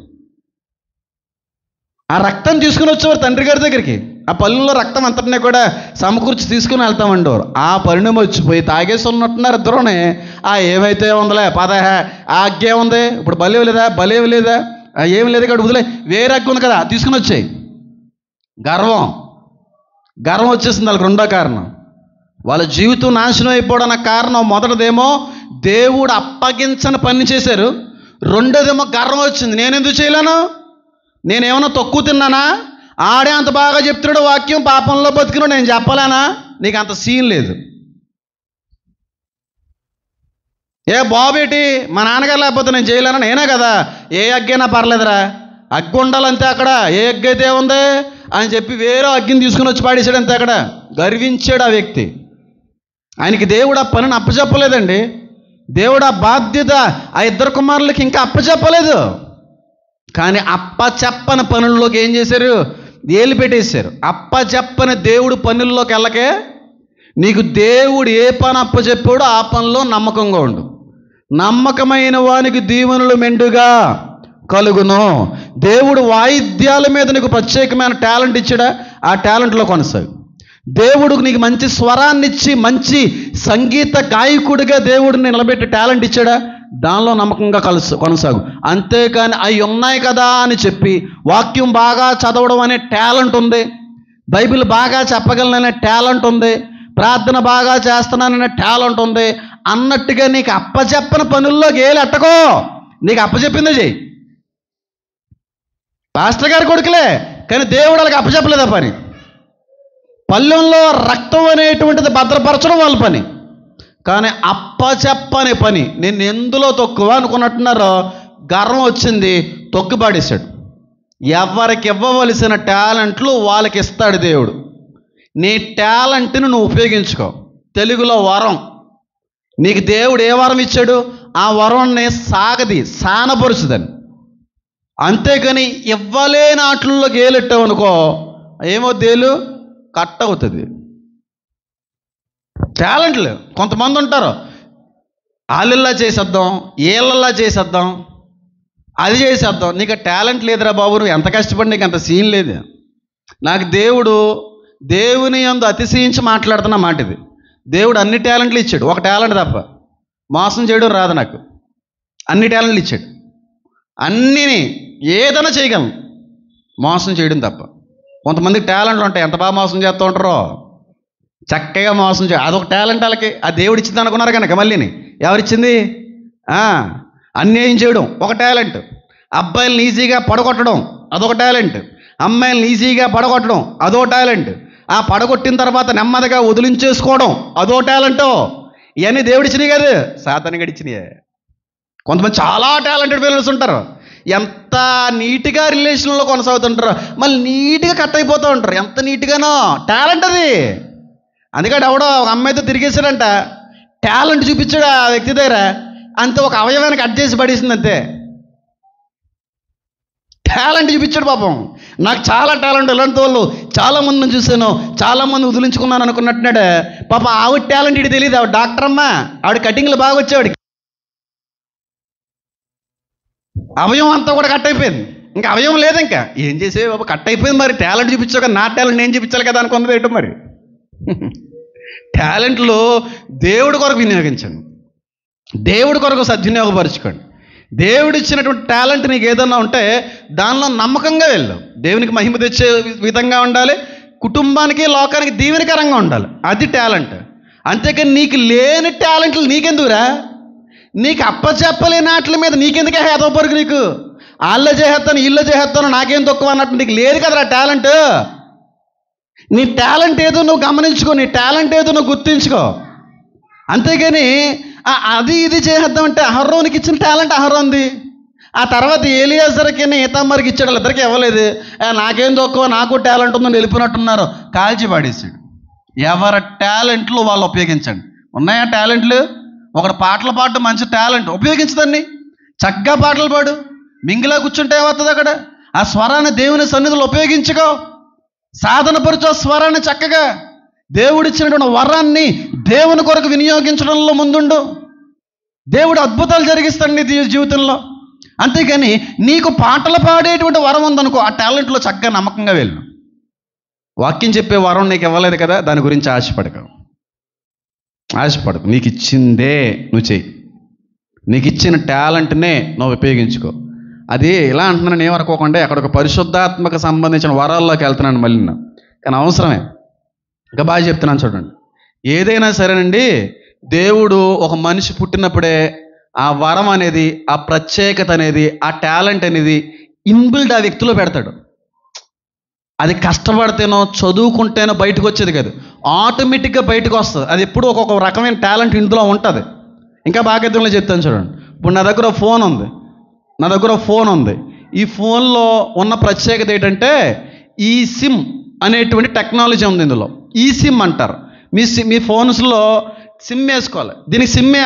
ఆ రక్తం తీసుకుని వచ్చేవారు తండ్రి గారి దగ్గరికి. ఆ పల్లెల్లో రక్తం అంతటినీ కూడా సమకూర్చి తీసుకుని వెళ్తామండేవారు. ఆ పరిణామం వచ్చిపోయి తాగేసి ఉన్నట్టున్నారు ఇద్దరునే. ఏమైతే ఉందిలే పదహే ఆజ్ఞ ఉంది, ఇప్పుడు బలేవి లేదా బలేవి లేదా ఏమి లేదు ఇక్కడ వదిలే, వేరే అగ్గి ఉంది కదా తీసుకుని వచ్చాయి. గర్వం వచ్చేసింది వాళ్ళకి. రెండో కారణం, వాళ్ళ జీవితం నాశనం అయిపోవడానికి కారణం మొదటిదేమో దేవుడు అప్పగించని పని చేశారు. రెండోదేమో గర్వం వచ్చింది. నేను ఎందుకు చేయలేను, నేనేమన్నా తక్కువ తిన్నానా, ఆడే అంత బాగా చెప్తున్నాడు వాక్యం, పాపంలో బతికినాడు, నేను చెప్పలేనా, నీకు అంత సీన్ లేదు. బాబేటి మా నాన్నగారు లేకపోతే నేను చేయలేనా, నేనే కదా, ఏ అగ్గైనా పర్లేదురా, అగ్గి ఉండాలంతే అక్కడ, ఏ అగ్గి అయితే ఉంది అని చెప్పి వేరే అగ్గిని తీసుకుని వచ్చి పాడేశాడు అంతే. అక్కడ గర్వించాడు ఆ వ్యక్తి. ఆయనకి దేవుడు ఆ పనిని అప్పచెప్పలేదండి. దేవుడు ఆ బాధ్యత ఆ ఇద్దరు కుమారులకి ఇంకా అప్పచెప్పలేదు. కానీ అప్పచెప్పని పనుల్లోకి ఏం చేశారు, ఏలు పెట్టేశారు. అప్పచెప్పని దేవుడు పనుల్లోకి వెళ్ళకే, నీకు దేవుడు ఏ పని అప్పచెప్పాడో ఆ పనిలో నమ్మకంగా ఉండు. నమ్మకమైన వానికి దీవెనలు మెండుగా కలుగును. దేవుడు వాయిద్యాల మీద నీకు ప్రత్యేకమైన టాలెంట్ ఇచ్చాడా, ఆ టాలెంట్లో కొనసాగు. దేవుడు నీకు మంచి స్వరాన్ని ఇచ్చి మంచి సంగీత గాయకుడిగా దేవుడిని నిలబెట్టి టాలెంట్ ఇచ్చాడా, దానిలో నమ్మకంగా కొనసాగు. అంతేకాని అవి ఉన్నాయి కదా అని చెప్పి వాక్యం బాగా చదవడం అనే టాలెంట్ ఉంది, బైబిల్ బాగా చెప్పగలననే టాలెంట్ ఉంది, ప్రార్థన బాగా చేస్తున్నాననే టాలెంట్ ఉంది అన్నట్టుగా నీకు అప్పచెప్పని పనుల్లో గేలెట్టకో. నీకు అప్పచెప్పిందే చెయ్యి. పాస్టర్ గారి కొడుకులే, కానీ దేవుడు వాళ్ళకి అప్పచెప్పలేదు ఆ పని. పల్లెంలో రక్తం అనేటువంటిది భద్రపరచడం వాళ్ళ పని, కానీ అప్పచెప్పని పని. నేను ఎందులో తక్కువ అనుకున్నట్టున్నారో గర్వం వచ్చింది, తొక్కిపాడేశాడు. ఎవరికి ఇవ్వవలసిన టాలెంట్లు వాళ్ళకి ఇస్తాడు దేవుడు. నీ టాలెంట్ని నువ్వు ఉపయోగించుకో. తెలుగులో వరం, నీకు దేవుడు ఏ వరం ఇచ్చాడు, ఆ వరాన్ని సానపరుచుదని. అంతేకాని ఇవ్వలేని ఆటల్లో గేలెట్టావనుకో ఏమో దేలు కట్ అవుతుంది. టాలెంట్లు కొంతమంది ఉంటారు, వాళ్ళల్లా చేసేద్దాం, వీళ్ళల్లా చేసేద్దాం, అది చేసేద్దాం. నీకు టాలెంట్ లేదురా బాబు, నువ్వు ఎంత కష్టపడి నీకు అంత సీన్ లేదు. నాకు దేవుని యందు అతిశయించి మాట్లాడుతున్న మాట ఇది. దేవుడు అన్ని టాలెంట్లు ఇచ్చాడు, ఒక టాలెంట్ తప్ప మోసం చేయడం రాదు నాకు. అన్ని టాలెంట్లు ఇచ్చాడు, అన్నిని ఏదైనా చేయగలను, మోసం చేయడం తప్ప. కొంతమందికి టాలెంట్లు ఉంటాయి, ఎంత బాగా మోసం చేస్తూ ఉంటారో, చక్కగా మోసం అదొక టాలెంట్ వాళ్ళకి. ఆ దేవుడు ఇచ్చింది అనుకున్నారు కనుక మళ్ళీని ఎవరిచ్చింది, అన్యాయం చేయడం ఒక టాలెంట్, అబ్బాయిలను ఈజీగా పడగొట్టడం అదొక టాలెంట్, అమ్మాయిలను ఈజీగా పడగొట్టడం అదో టాలెంట్, ఆ పడగొట్టిన తర్వాత నెమ్మదిగా వదిలించేసుకోవడం అదో టాలెంట్. ఇవన్నీ దేవుడిచ్చినాయి కాదు, సాతాను గడిచినాయే. కొంతమంది చాలా టాలెంటెడ్ పిల్లలు ఉంటారు, ఎంత నీట్గా రిలేషన్లో కొనసాగుతుంటారు, మళ్ళీ నీట్గా కట్ అయిపోతూ ఉంటారు. ఎంత నీట్గానో టాలెంట్ అది. అందుకని ఎవడో ఒక అమ్మాయితో తిరిగేశాడంట, టాలెంట్ చూపించాడు ఆ వ్యక్తి దగ్గర, అంత ఒక అవయవాన్ని కట్ చేసి పడేసింది అంతే. టాలెంట్ చూపించాడు పాపం. నాకు చాలా టాలెంట్, ఇలాంటి వాళ్ళు చాలామందిని చూశాను, చాలామంది వదిలించుకున్నాను అనుకున్నట్టున్నాడు పాప. ఆవిడ టాలెంట్ ఇది తెలియదు, ఆవిడ డాక్టర్ అమ్మ, ఆవిడ కటింగ్లు బాగా వచ్చేవాడికి, అవయవం అంతా కూడా కట్ అయిపోయింది, ఇంకా అవయవం లేదు. ఇంకా ఏం చేసే బాబు, కట్ అయిపోయింది. మరి టాలెంట్ చూపించావు కదా, నా టాలెంట్ నేను చూపించాలి కదా అనుకున్నది ఏంటో. మరి టాలెంట్లు దేవుడి కొరకు వినియోగించండి, దేవుడి కొరకు సద్వినియోగపరచుకోండి. దేవుడు ఇచ్చినటువంటి టాలెంట్ నీకు ఏదన్నా ఉంటే దానిలో నమ్మకంగా వెళ్ళు. దేవునికి మహిమ తెచ్చే విధంగా ఉండాలి, కుటుంబానికి లోకానికి దీవెనకరంగా ఉండాలి, అది టాలెంట్. అంతేకాని నీకు లేని టాలెంట్లు నీకెందుకురా, నీకు అప్పచెప్పలేని వాటి మీద నీకెందుకే హేతపరుగు. నీకు వాళ్ళే చేసేస్తాను వీళ్ళే చేసేస్తాను నాకేం తక్కువ అన్నట్టు నీకు లేదు కదరా టాలెంట్. నీ టాలెంట్ ఏదో నువ్వు గమనించుకో, నీ టాలెంట్ ఏదో నువ్వు గుర్తించుకో. అంతేగాని అది ఇది చేసేద్దామంటే అహరోనికి ఇచ్చిన టాలెంట్ అహరోన్ది, ఆ తర్వాత ఏలియాజర్కి ఈతామార్కి ఇచ్చాడు, వాళ్ళిద్దరికి ఇవ్వలేదు. నాకేం తక్కువ, నాకు టాలెంట్ ఉందని వెళ్ళిపోయినట్టున్నారు, కాల్చి పాడేసాడు. ఎవరి టాలెంట్లు వాళ్ళు ఉపయోగించండి. ఉన్నాయా టాలెంట్లు? ఒకడు పాటలు పాడడం మంచి టాలెంట్, ఉపయోగించదాన్ని. చక్కగా పాటలు పాడు, మింగిలా కూర్చుంటే ఏమవుతుంది అక్కడ. ఆ స్వరాన్ని దేవుని సన్నిధిలో ఉపయోగించుకో, సాధనపరచు ఆ స్వరాన్ని చక్కగా. దేవుడు ఇచ్చినటువంటి వరాన్ని దేవుని కొరకు వినియోగించడంలో ముందుండు. దేవుడు అద్భుతాలు జరిగిస్తాడు నీ జీవితంలో. అంతేగాని నీకు పాటలు పాడేటువంటి వరం ఉందనుకో, ఆ టాలెంట్లో చక్కగా నమ్మకంగా వెళ్ళు. వాక్యం చెప్పే వరం నీకు ఇవ్వలేదు కదా, దాని గురించి ఆశపడకు. నీకు ఇచ్చిందే నువ్వు చెయ్యి. నీకు ఇచ్చిన టాలెంట్నే నువ్వు ఉపయోగించుకో. అది ఇలా అంటున్నాను ఏమనుకోకుండా, అక్కడ ఒక పరిశుద్ధాత్మక సంబంధించిన వరాల్లోకి వెళ్తున్నాను మళ్ళీ. కానీ అవసరమే. ఇంకా బాగా చెప్తున్నాను చూడండి. ఏదైనా సరేనండి, దేవుడు ఒక మనిషి పుట్టినప్పుడే ఆ వరం అనేది, ఆ ప్రత్యేకత అనేది, ఆ టాలెంట్ అనేది ఇన్బిల్డ్ ఆ వ్యక్తిలో పెడతాడు. అది కష్టపడితేనో చదువుకుంటేనో బయటకు వచ్చేది కాదు, ఆటోమేటిక్గా బయటకు వస్తుంది. అది ఎప్పుడు ఒక్కొక్క రకమైన టాలెంట్ ఇందులో ఉంటుంది. ఇంకా బాధ్యతలో చెప్తాను చూడండి. ఇప్పుడు నా దగ్గర ఫోన్ ఉంది. ఈ ఫోన్లో ఉన్న ప్రత్యేకత ఏంటంటే, ఈ సిమ్ అనేటువంటి టెక్నాలజీ ఉంది ఇందులో. ఈ సిమ్ అంటారు. మీ ఫోన్స్లో సిమ్ వేసుకోవాలి. దీనికి సిమ్మే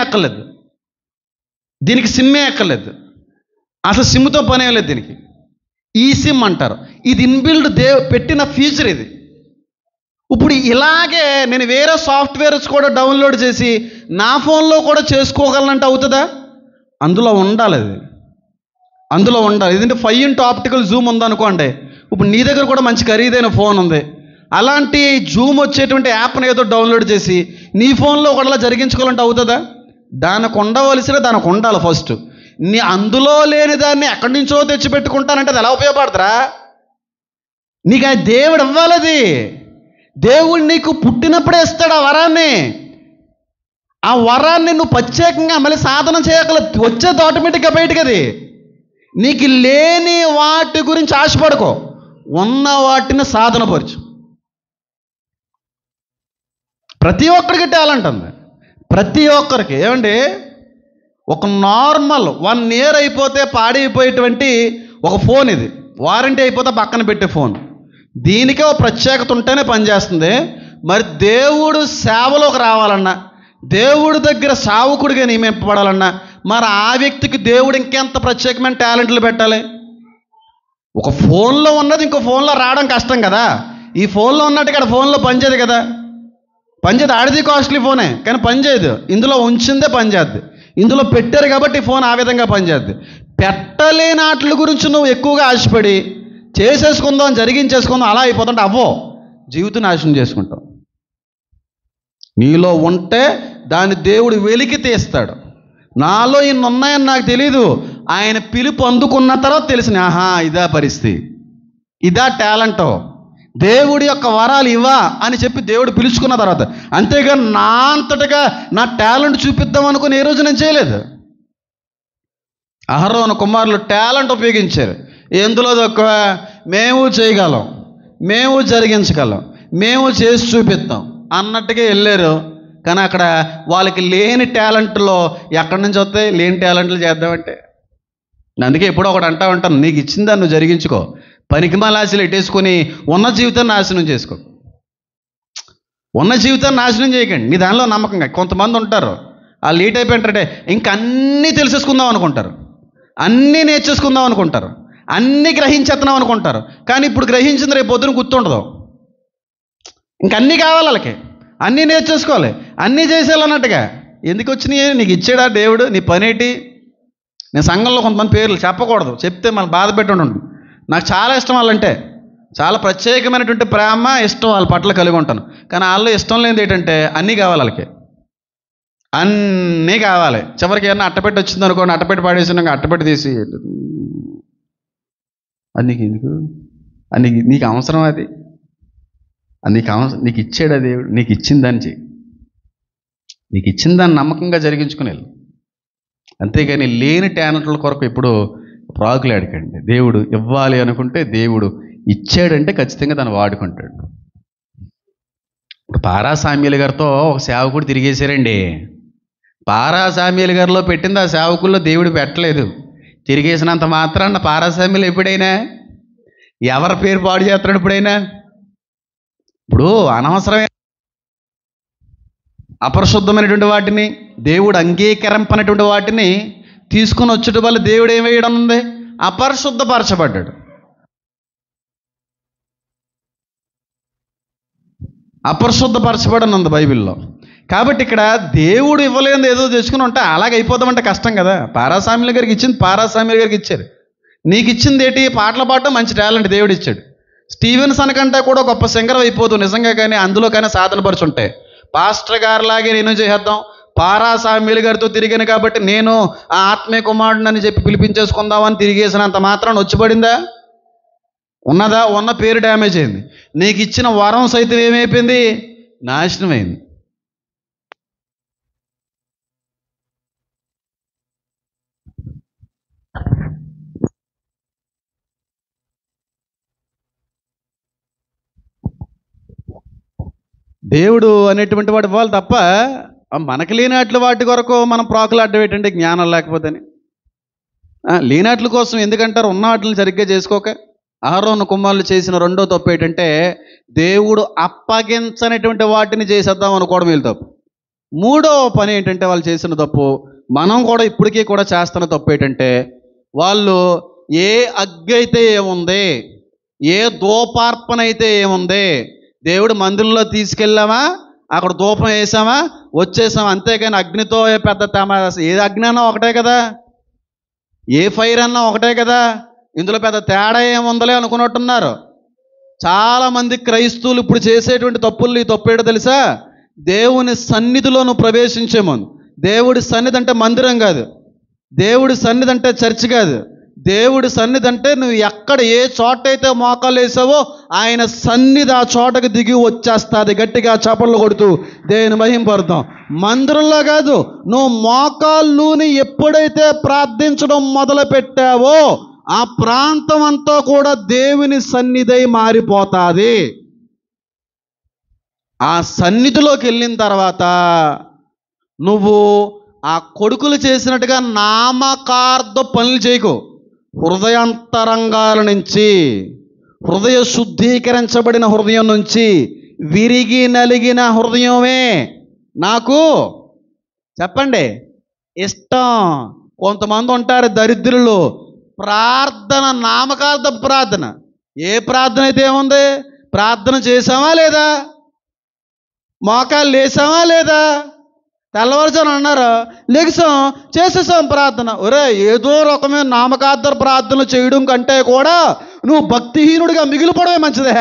ఎక్కర్లేదు. అసలు సిమ్తో పనే లేదు దీనికి. ఈ సిమ్ అంటారు. ఇది ఇన్బిల్డ్ పెట్టిన ఫీచర్ ఇది. ఇప్పుడు ఇలాగే నేను వేరే సాఫ్ట్వేర్స్ కూడా డౌన్లోడ్ చేసి నా ఫోన్లో కూడా చేసుకోగలనంటే అవుతుందా? అందులో ఉండాలి. ఎందుకంటే 5x ఆప్టికల్ జూమ్ ఉందనుకోండి. ఇప్పుడు నీ దగ్గర కూడా మంచి ఖరీదైన ఫోన్ ఉంది. అలాంటి జూమ్ వచ్చేటువంటి యాప్ని ఏదో డౌన్లోడ్ చేసి నీ ఫోన్లో ఒకలా జరిగించుకోవాలంటే అవుతుందా? దానికి ఉండాలి ఫస్ట్. నీ అందులో లేని దాన్ని ఎక్కడి నుంచో తెచ్చిపెట్టుకుంటానంటే అది ఎలా ఉపయోగపడతారా? నీకు ఆ దేవుడు ఇవ్వాలది. దేవుడు నీకు పుట్టినప్పుడే ఇస్తాడు ఆ వరాన్ని. ఆ వరాన్ని నువ్వు ప్రత్యేకంగా మళ్ళీ సాధన చేయగలదు, వచ్చేది ఆటోమేటిక్గా బయటకు. అది నీకు లేని వాటి గురించి ఆశపడుకో, ఉన్న వాటిని సాధనపరచు. ప్రతి ఒక్కరికి టాలెంట్ ఉంది. ప్రతి ఒక్కరికి ఏమండి, ఒక నార్మల్ 1 year అయిపోతే పాడైపోయేటువంటి ఒక ఫోన్ ఇది, వారంటీ అయిపోతే పక్కన పెట్టే ఫోన్, దీనికే ఒక ప్రత్యేకత ఉంటేనే పనిచేస్తుంది. మరి దేవుడు సేవలోకి రావాలన్నా, దేవుడి దగ్గర సావుకుడిగా నియమింపబడాలన్నా, మరి ఆ వ్యక్తికి దేవుడు ఇంకెంత ప్రత్యేకమైన టాలెంట్లు పెట్టాలి? ఒక ఫోన్లో ఉన్నది ఇంకో ఫోన్లో రావడం కష్టం కదా. ఈ ఫోన్లో ఉన్నట్టు ఇక్కడ ఫోన్లో పనిచేయదు కదా. ఆడిది కాస్ట్లీ ఫోనే కానీ పనిచేయదు. ఇందులో ఉంచిందే పనిచేద్ది. ఇందులో పెట్టారు కాబట్టి ఈ ఫోన్ ఆ విధంగా పనిచేద్ది. పెట్టలేని వాటి గురించి నువ్వు ఎక్కువగా ఆశపడి చేసేసుకుందాం, జరిగించేసుకుందాం, అలా అయిపోతుంటే జీవితం నాశనం చేసుకుంటావు. నీలో ఉంటే దాన్ని దేవుడు వెలికి తీస్తాడు. నాలో ఇన్ని ఉన్నాయని నాకు తెలీదు, ఆయన పిలుపు అందుకున్న తర్వాత తెలిసిన, ఆహా ఇదా పరిస్థితి, ఇదా టాలెంటో, దేవుడి యొక్క వరాలు ఇవా అని చెప్పి దేవుడు పిలుచుకున్న తర్వాత. అంతేగాని నా అంతటగా నా టాలెంట్ చూపిద్దాం అనుకుని ఏ రోజు నేను చేయలేదు. అహరోను కుమారులు టాలెంట్ ఉపయోగించారు. ఎందులో తక్కువ? మేము చేయగలం, మేము జరిగించగలం, మేము చేసి చూపిస్తాం అన్నట్టుగా వెళ్ళారు. కానీ అక్కడ వాళ్ళకి లేని టాలెంట్లో ఎక్కడి నుంచి వస్తాయి? లేని టాలెంట్లు చేద్దామంటే. అందుకే ఎప్పుడో ఒకటి అంటా ఉంటాను, నీకు ఇచ్చిందా నువ్వు జరిగించుకో, పనికిమాలాశలు ఎట్టేసుకొని ఉన్న జీవితాన్ని నాశనం చేసుకో. ఉన్న జీవితాన్ని నాశనం చేయకండి. నీ దానిలో నమ్మకంగా. కొంతమంది ఉంటారు, వాళ్ళు లేట్ అయిపోయింటారంటే ఇంక అన్నీ తెలిసేసుకుందాం అనుకుంటారు, అన్నీ నేర్చేసుకుందాం అనుకుంటారు, అన్నీ గ్రహించేస్తున్నాం అనుకుంటారు. కానీ ఇప్పుడు గ్రహించింది రేపు పొద్దున గుర్తుండదు. ఇంకన్నీ కావాలి వాళ్ళకి, అన్నీ నేర్చేసుకోవాలి, అన్నీ చేసేయాలన్నట్టుగా. ఎందుకు వచ్చినాయి? నీకు ఇచ్చాడా దేవుడు? నీ పనేటి? నేను సంఘంలో కొంతమంది పేర్లు చెప్పకూడదు, చెప్తే మనం బాధ పెట్టుండు. నాకు చాలా ఇష్టం వాళ్ళంటే, చాలా ప్రత్యేకమైనటువంటి ప్రేమ, ఇష్టం వాళ్ళ పట్ల కలిగి ఉంటాను. కానీ వాళ్ళు ఇష్టం లేనిది ఏంటంటే అన్నీ కావాలి వాళ్ళకి, అన్నీ కావాలి. చివరికి ఏమన్నా అట్టపెట్టి వచ్చింది అనుకోండి, అట్టపెట్టి పాడేసినాక అట్టపెట్టి తీసి, అది నీకు ఎందుకు? అది నీకు అవసరం? అది నీకు అవసరం? నీకు ఇచ్చాడు దేవుడు, నీకు ఇచ్చిందని చెయ్యి, నీకు ఇచ్చిందాన్ని నమ్మకంగా జరిగించుకుని వెళ్ళు. అంతేగాని లేని టాలెంట్ల కొరకు ఇప్పుడు ప్రాకులాడకండి. దేవుడు ఇవ్వాలి అనుకుంటే దేవుడు ఇచ్చాడంటే ఖచ్చితంగా దాన్ని వాడుకుంటాడు. ఇప్పుడు పారా సామ్యులు గారితో ఒక సేవకుడు తిరిగేశారండి. పారా సామ్యులు గారిలో పెట్టింది ఆ సేవకుల్లో దేవుడు పెట్టలేదు. తిరిగేసినంత మాత్రాన పారా సామ్యులు ఎప్పుడైనా ఎవరి పేరు పాడు చేస్తున్నాడు? ఎప్పుడైనా? ఇప్పుడు అనవసరమైన అపరిశుద్ధమైనటువంటి వాటిని, దేవుడు అంగీకరింపనటువంటి వాటిని తీసుకుని వచ్చేట వల్ల దేవుడు ఏం వేయడం ఉంది? అపరిశుద్ధపరచబడ్డాడు. అపరిశుద్ధపరచబడని ఉంది బైబిల్లో. కాబట్టి ఇక్కడ దేవుడు ఇవ్వలేనిది ఏదో తెచ్చుకుని ఉంటే అలాగే అయిపోదామంటే కష్టం కదా. పారాసామ్యుల గారికి ఇచ్చింది పారాసామ్యుల గారికి ఇచ్చారు. నీకు ఇచ్చింది ఏంటి? పాటలు పాడటం మంచి టాలెంట్ దేవుడు ఇచ్చాడు. స్టీవెన్సన్ కంటే కూడా గొప్ప సింగర్ అయిపోదు నిజంగా, కానీ అందులో కానీ సాధనపరుచుంటాయి. పాస్టర్ గారిలాగే నేను చేద్దాం, పారాసామ్యుల గారితో తిరిగాను కాబట్టి నేను ఆ ఆత్మీయ కుమారుడిని అని చెప్పి పిలిపించేసుకుందామని తిరిగేసినంత మాత్రం వచ్చిపడిందా? ఉన్నదా? ఉన్న పేరు డ్యామేజ్ అయింది. నీకు ఇచ్చిన వరం సైతం ఏమైపోయింది? నాశనమైంది. దేవుడు అనేటువంటి వాడు ఇవ్వాలి తప్ప మనకు లేనట్లు వాటి కొరకు మనం ప్రాకులాడడం ఏంటంటే జ్ఞానం లేకపోతేనే. లేనట్ల కోసం ఎందుకంటారు? ఉన్న వాటిని సరిగ్గా చేసుకోక. అహరోను కుమారులు చేసిన రెండో తప్పు ఏంటంటే దేవుడు అప్పగించనటువంటి వాటిని చేసేద్దాం అనుకోవడం వీళ్ళు తప్పు. మూడో పని ఏంటంటే వాళ్ళు చేసిన తప్పు, మనం కూడా ఇప్పటికీ కూడా చేస్తున్న తప్పు ఏంటంటే వాళ్ళు ఏ అగ్గి అయితే ఏముంది, ఏ ధూపార్పణ అయితే ఏముంది, దేవుడు మందిరంలో తీసుకెళ్ళామా, అక్కడ ధూపం వేసామా, వచ్చేసామా, అంతేగాని అగ్నితో పెద్ద ఏ అగ్ని అన్నా ఒకటే కదా, ఏ ఫైర్ అన్నా ఒకటే కదా, ఇందులో పెద్ద తేడా ఏముందలే అనుకున్నట్టున్నారు చాలామంది క్రైస్తవులు. ఇప్పుడు చేసేటువంటి తప్పులు ఈ తప్పు ఏంటో తెలుసా? దేవుని సన్నిధిలో నువ్వు ప్రవేశించే ముందు, దేవుడి సన్నిధి అంటే మందిరం కాదు, దేవుడి సన్నిధి అంటే చర్చి కాదు, దేవుడి సన్నిధి అంటే నువ్వు ఎక్కడ ఏ చోట అయితే మోకాలు వేసావో ఆయన సన్నిధి ఆ చోటకు దిగి వచ్చేస్తుంది. గట్టిగా చప్పట్లు కొడుతూ దేవుని మహింపడతాం. మందిరంలో కాదు, నువ్వు మోకాళ్ళుని ఎప్పుడైతే ప్రార్థించడం మొదలు పెట్టావో ఆ ప్రాంతం అంతా కూడా దేవుని సన్నిధి మారిపోతుంది. ఆ సన్నిధిలోకి వెళ్ళిన తర్వాత నువ్వు ఆ కొడుకులు చేసినట్టుగా నామకార్థ పనులు చేయకు. హృదయాంతరంగాల నుంచి, హృదయ శుద్ధీకరించబడిన హృదయం నుంచి, విరిగి నలిగిన హృదయమే నాకు చెప్పండి ఇష్టం. కొంతమంది ఉంటారు దరిద్రులు, ప్రార్థన నామకార్థ ప్రార్థన. ఏ ప్రార్థన అయితే ఏముంది? ప్రార్థన చేసామా లేదా, మోకాలు లేసామా లేదా, తెల్లవారుజాను అన్నారు లెగిసాం చేసేసాం ప్రార్థన. ఒరే, ఏదో రకమైన నామకార్థ ప్రార్థనలు చేయడం కంటే కూడా నువ్వు భక్తిహీనుడిగా మిగిలిపోవడమే మంచిదే.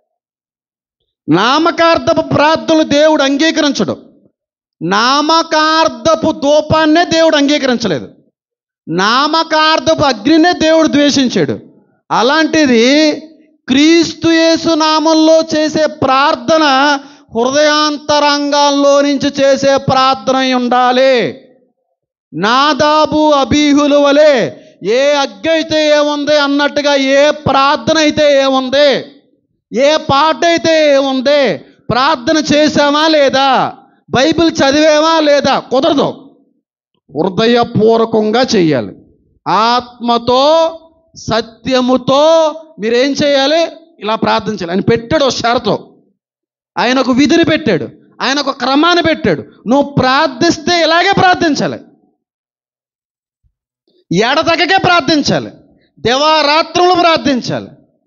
నామకార్థపు ప్రార్థనలు దేవుడు అంగీకరించడు. నామకార్థపు ధూపాన్నే దేవుడు అంగీకరించలేదు. నామకార్థపు అగ్నినే దేవుడు ద్వేషించాడు. అలాంటిది క్రీస్తు యేసు నామంలో చేసే ప్రార్థన హృదయాంతరంగాల్లో నుంచి చేసే ప్రార్థన ఉండాలి. నాదాబు అబీహుల వలె ఏ అగ్గి అయితే ఏముంది అన్నట్టుగా ఏ ప్రార్థన అయితే ఏముంది, ఏ పాట అయితే ఏముంది, ప్రార్థన చేసామా లేదా, బైబిల్ చదివేమా లేదా, కుదరదు. హృదయపూర్వకంగా చెయ్యాలి. ఆత్మతో సత్యముతో మీరేం చేయాలి? ఇలా ప్రార్థించాలి. ఆయన పెట్టాడు ఒక షరతు, ఆయన ఒక విధిని పెట్టాడు, ఆయన ఒక క్రమాన్ని పెట్టాడు. నువ్వు ప్రార్థిస్తే ఇలాగే ప్రార్థించాలి, ఎడతెగకే ప్రార్థించాలి, దివారాత్రులు ప్రార్థించాలి,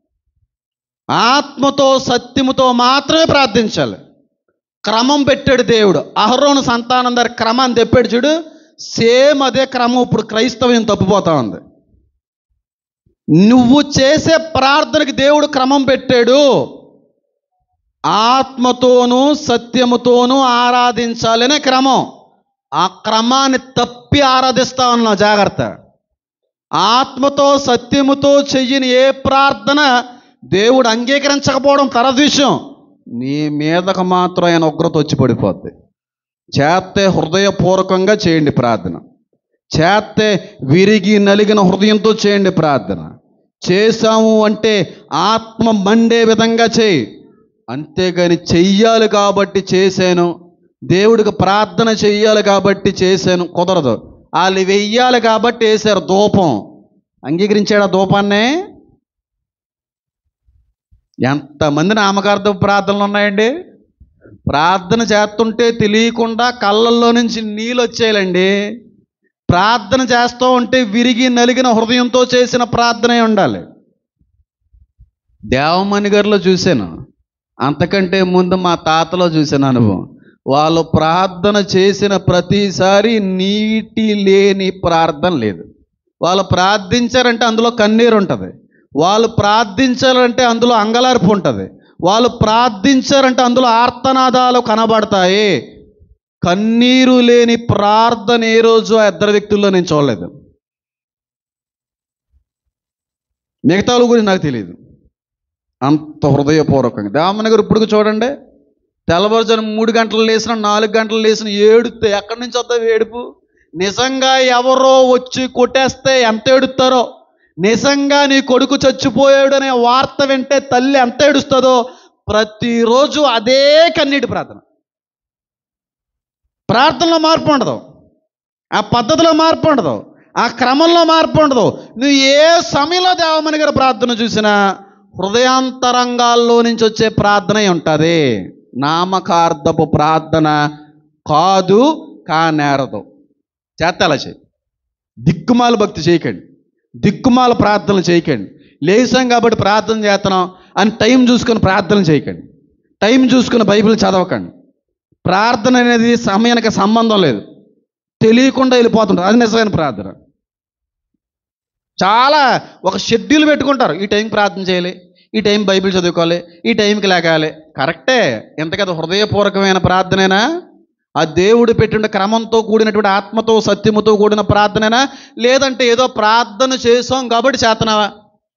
ఆత్మతో సత్యముతో మాత్రమే ప్రార్థించాలి. క్రమం పెట్టాడు దేవుడు. అహరోను సంతానం దగ్గర క్రమాన్ని తెప్పాడు చూడు, సేమ్ అదే క్రమం ఇప్పుడు క్రైస్తవ్యం తప్పిపోతా ఉంది. నువ్వు చేసే ప్రార్థనకి దేవుడు క్రమం పెట్టాడు. ఆత్మతోనూ సత్యముతోనూ ఆరాధించాలనే క్రమం. ఆ క్రమాన్ని తప్పి ఆరాధిస్తా ఉన్నావు, జాగ్రత్త. ఆత్మతో సత్యముతో చెయ్యని ఏ ప్రార్థన దేవుడు అంగీకరించకపోవడం తర్వాత విషయం. నీ మీదకు మాత్రం ఆయన ఉగ్రత వచ్చి పడిపోద్ది. చేస్తే హృదయపూర్వకంగా చేయండి ప్రార్థన, చేస్తే విరిగి నలిగిన హృదయంతో చేయండి ప్రార్థన. చేశాము అంటే ఆత్మ మండే విధంగా చేయి, అంతేగాని చెయ్యాలి కాబట్టి చేశాను, దేవుడికి ప్రార్థన చెయ్యాలి కాబట్టి చేశాను కుదరదు. వాళ్ళు వెయ్యాలి కాబట్టి వేశారు ధూపం, అంగీకరించాడు ఆ ధూపాన్నే. ఎంతమంది నామకార్థ ప్రార్థనలు ఉన్నాయండి. ప్రార్థన చేస్తుంటే తెలియకుండా కళ్ళల్లో నుంచి నీళ్ళు వచ్చేయాలండి. ప్రార్థన చేస్తూ ఉంటే విరిగి నలిగిన హృదయంతో చేసిన ప్రార్థనే ఉండాలి. దేవమణి గారిలో చూశాను, అంతకంటే ముందు మా తాతలో చూసిన అనుభవం. వాళ్ళు ప్రార్థన చేసిన ప్రతిసారి నీటి లేని ప్రార్థన లేదు. వాళ్ళు ప్రార్థించారంటే అందులో కన్నీరు ఉంటుంది. వాళ్ళు ప్రార్థించారంటే అందులో అంగలార్పు ఉంటుంది. వాళ్ళు ప్రార్థించారంటే అందులో ఆర్తనాదాలు కనబడతాయి. కన్నీరు లేని ప్రార్థన ఏ రోజు ఆ ఇద్దరు వ్యక్తుల్లో నేను చూడలేదు. మిగతా వాళ్ళ గురించి నాకు తెలియదు. అంత హృదయపూర్వకంగా దేవమ్మ గారు ఇప్పుడు చూడండి, తెల్లవారుజాము 3 గంటలు లేచిన 4 గంటలు లేచిన ఏడుస్తే ఎక్కడి నుంచి వస్తుంది ఏడుపు? నిజంగా ఎవరో వచ్చి కొట్టేస్తే ఎంత ఏడుస్తారో, నిజంగా నీ కొడుకు చచ్చిపోయాడు అనే వార్త వింటే తల్లి ఎంత ఏడుస్తుందో, ప్రతిరోజు అదే కన్నీటి ప్రార్థన. ప్రార్థనలో మార్పు ఉండదు, ఆ పద్ధతిలో మార్పు ఉండదు, ఆ క్రమంలో మార్పు ఉండదు. నువ్వు ఏ సమయంలో దేవమణి గారి ప్రార్థన చూసినా హృదయాంతరంగాల్లో నుంచి వచ్చే ప్రార్థన ఉంటుంది. నామకార్థపు ప్రార్థన కాదు, కానేరదు. చేస్తాలా చేయి. దిక్కుమాల భక్తి చేయకండి, దిక్కుమాల ప్రార్థనలు చేయకండి. లేసాం కాబట్టి ప్రార్థన చేస్తున్నాం అని టైం చూసుకొని ప్రార్థన చేయకండి. టైం చూసుకుని బైబిల్ చదవకండి. ప్రార్థన అనేది సమయానికి సంబంధం లేదు, తెలియకుండా వెళ్ళిపోతుంటారు. అది నిజమైన ప్రార్థన. చాలా ఒక షెడ్యూల్ పెట్టుకుంటారు. ఈ టైంకి ప్రార్థన చేయాలి, ఈ టైం బైబిల్ చదువుకోవాలి, ఈ టైంకి లేకాలి. కరెక్టే, ఎంతకదా హృదయపూర్వకమైన ప్రార్థనేనా? ఆ దేవుడు పెట్టిన క్రమంతో కూడినటువంటి ఆత్మతో సత్యముతో కూడిన ప్రార్థనేనా? లేదంటే ఏదో ప్రార్థన చేసాం కాబట్టి చేస్తున్నావా?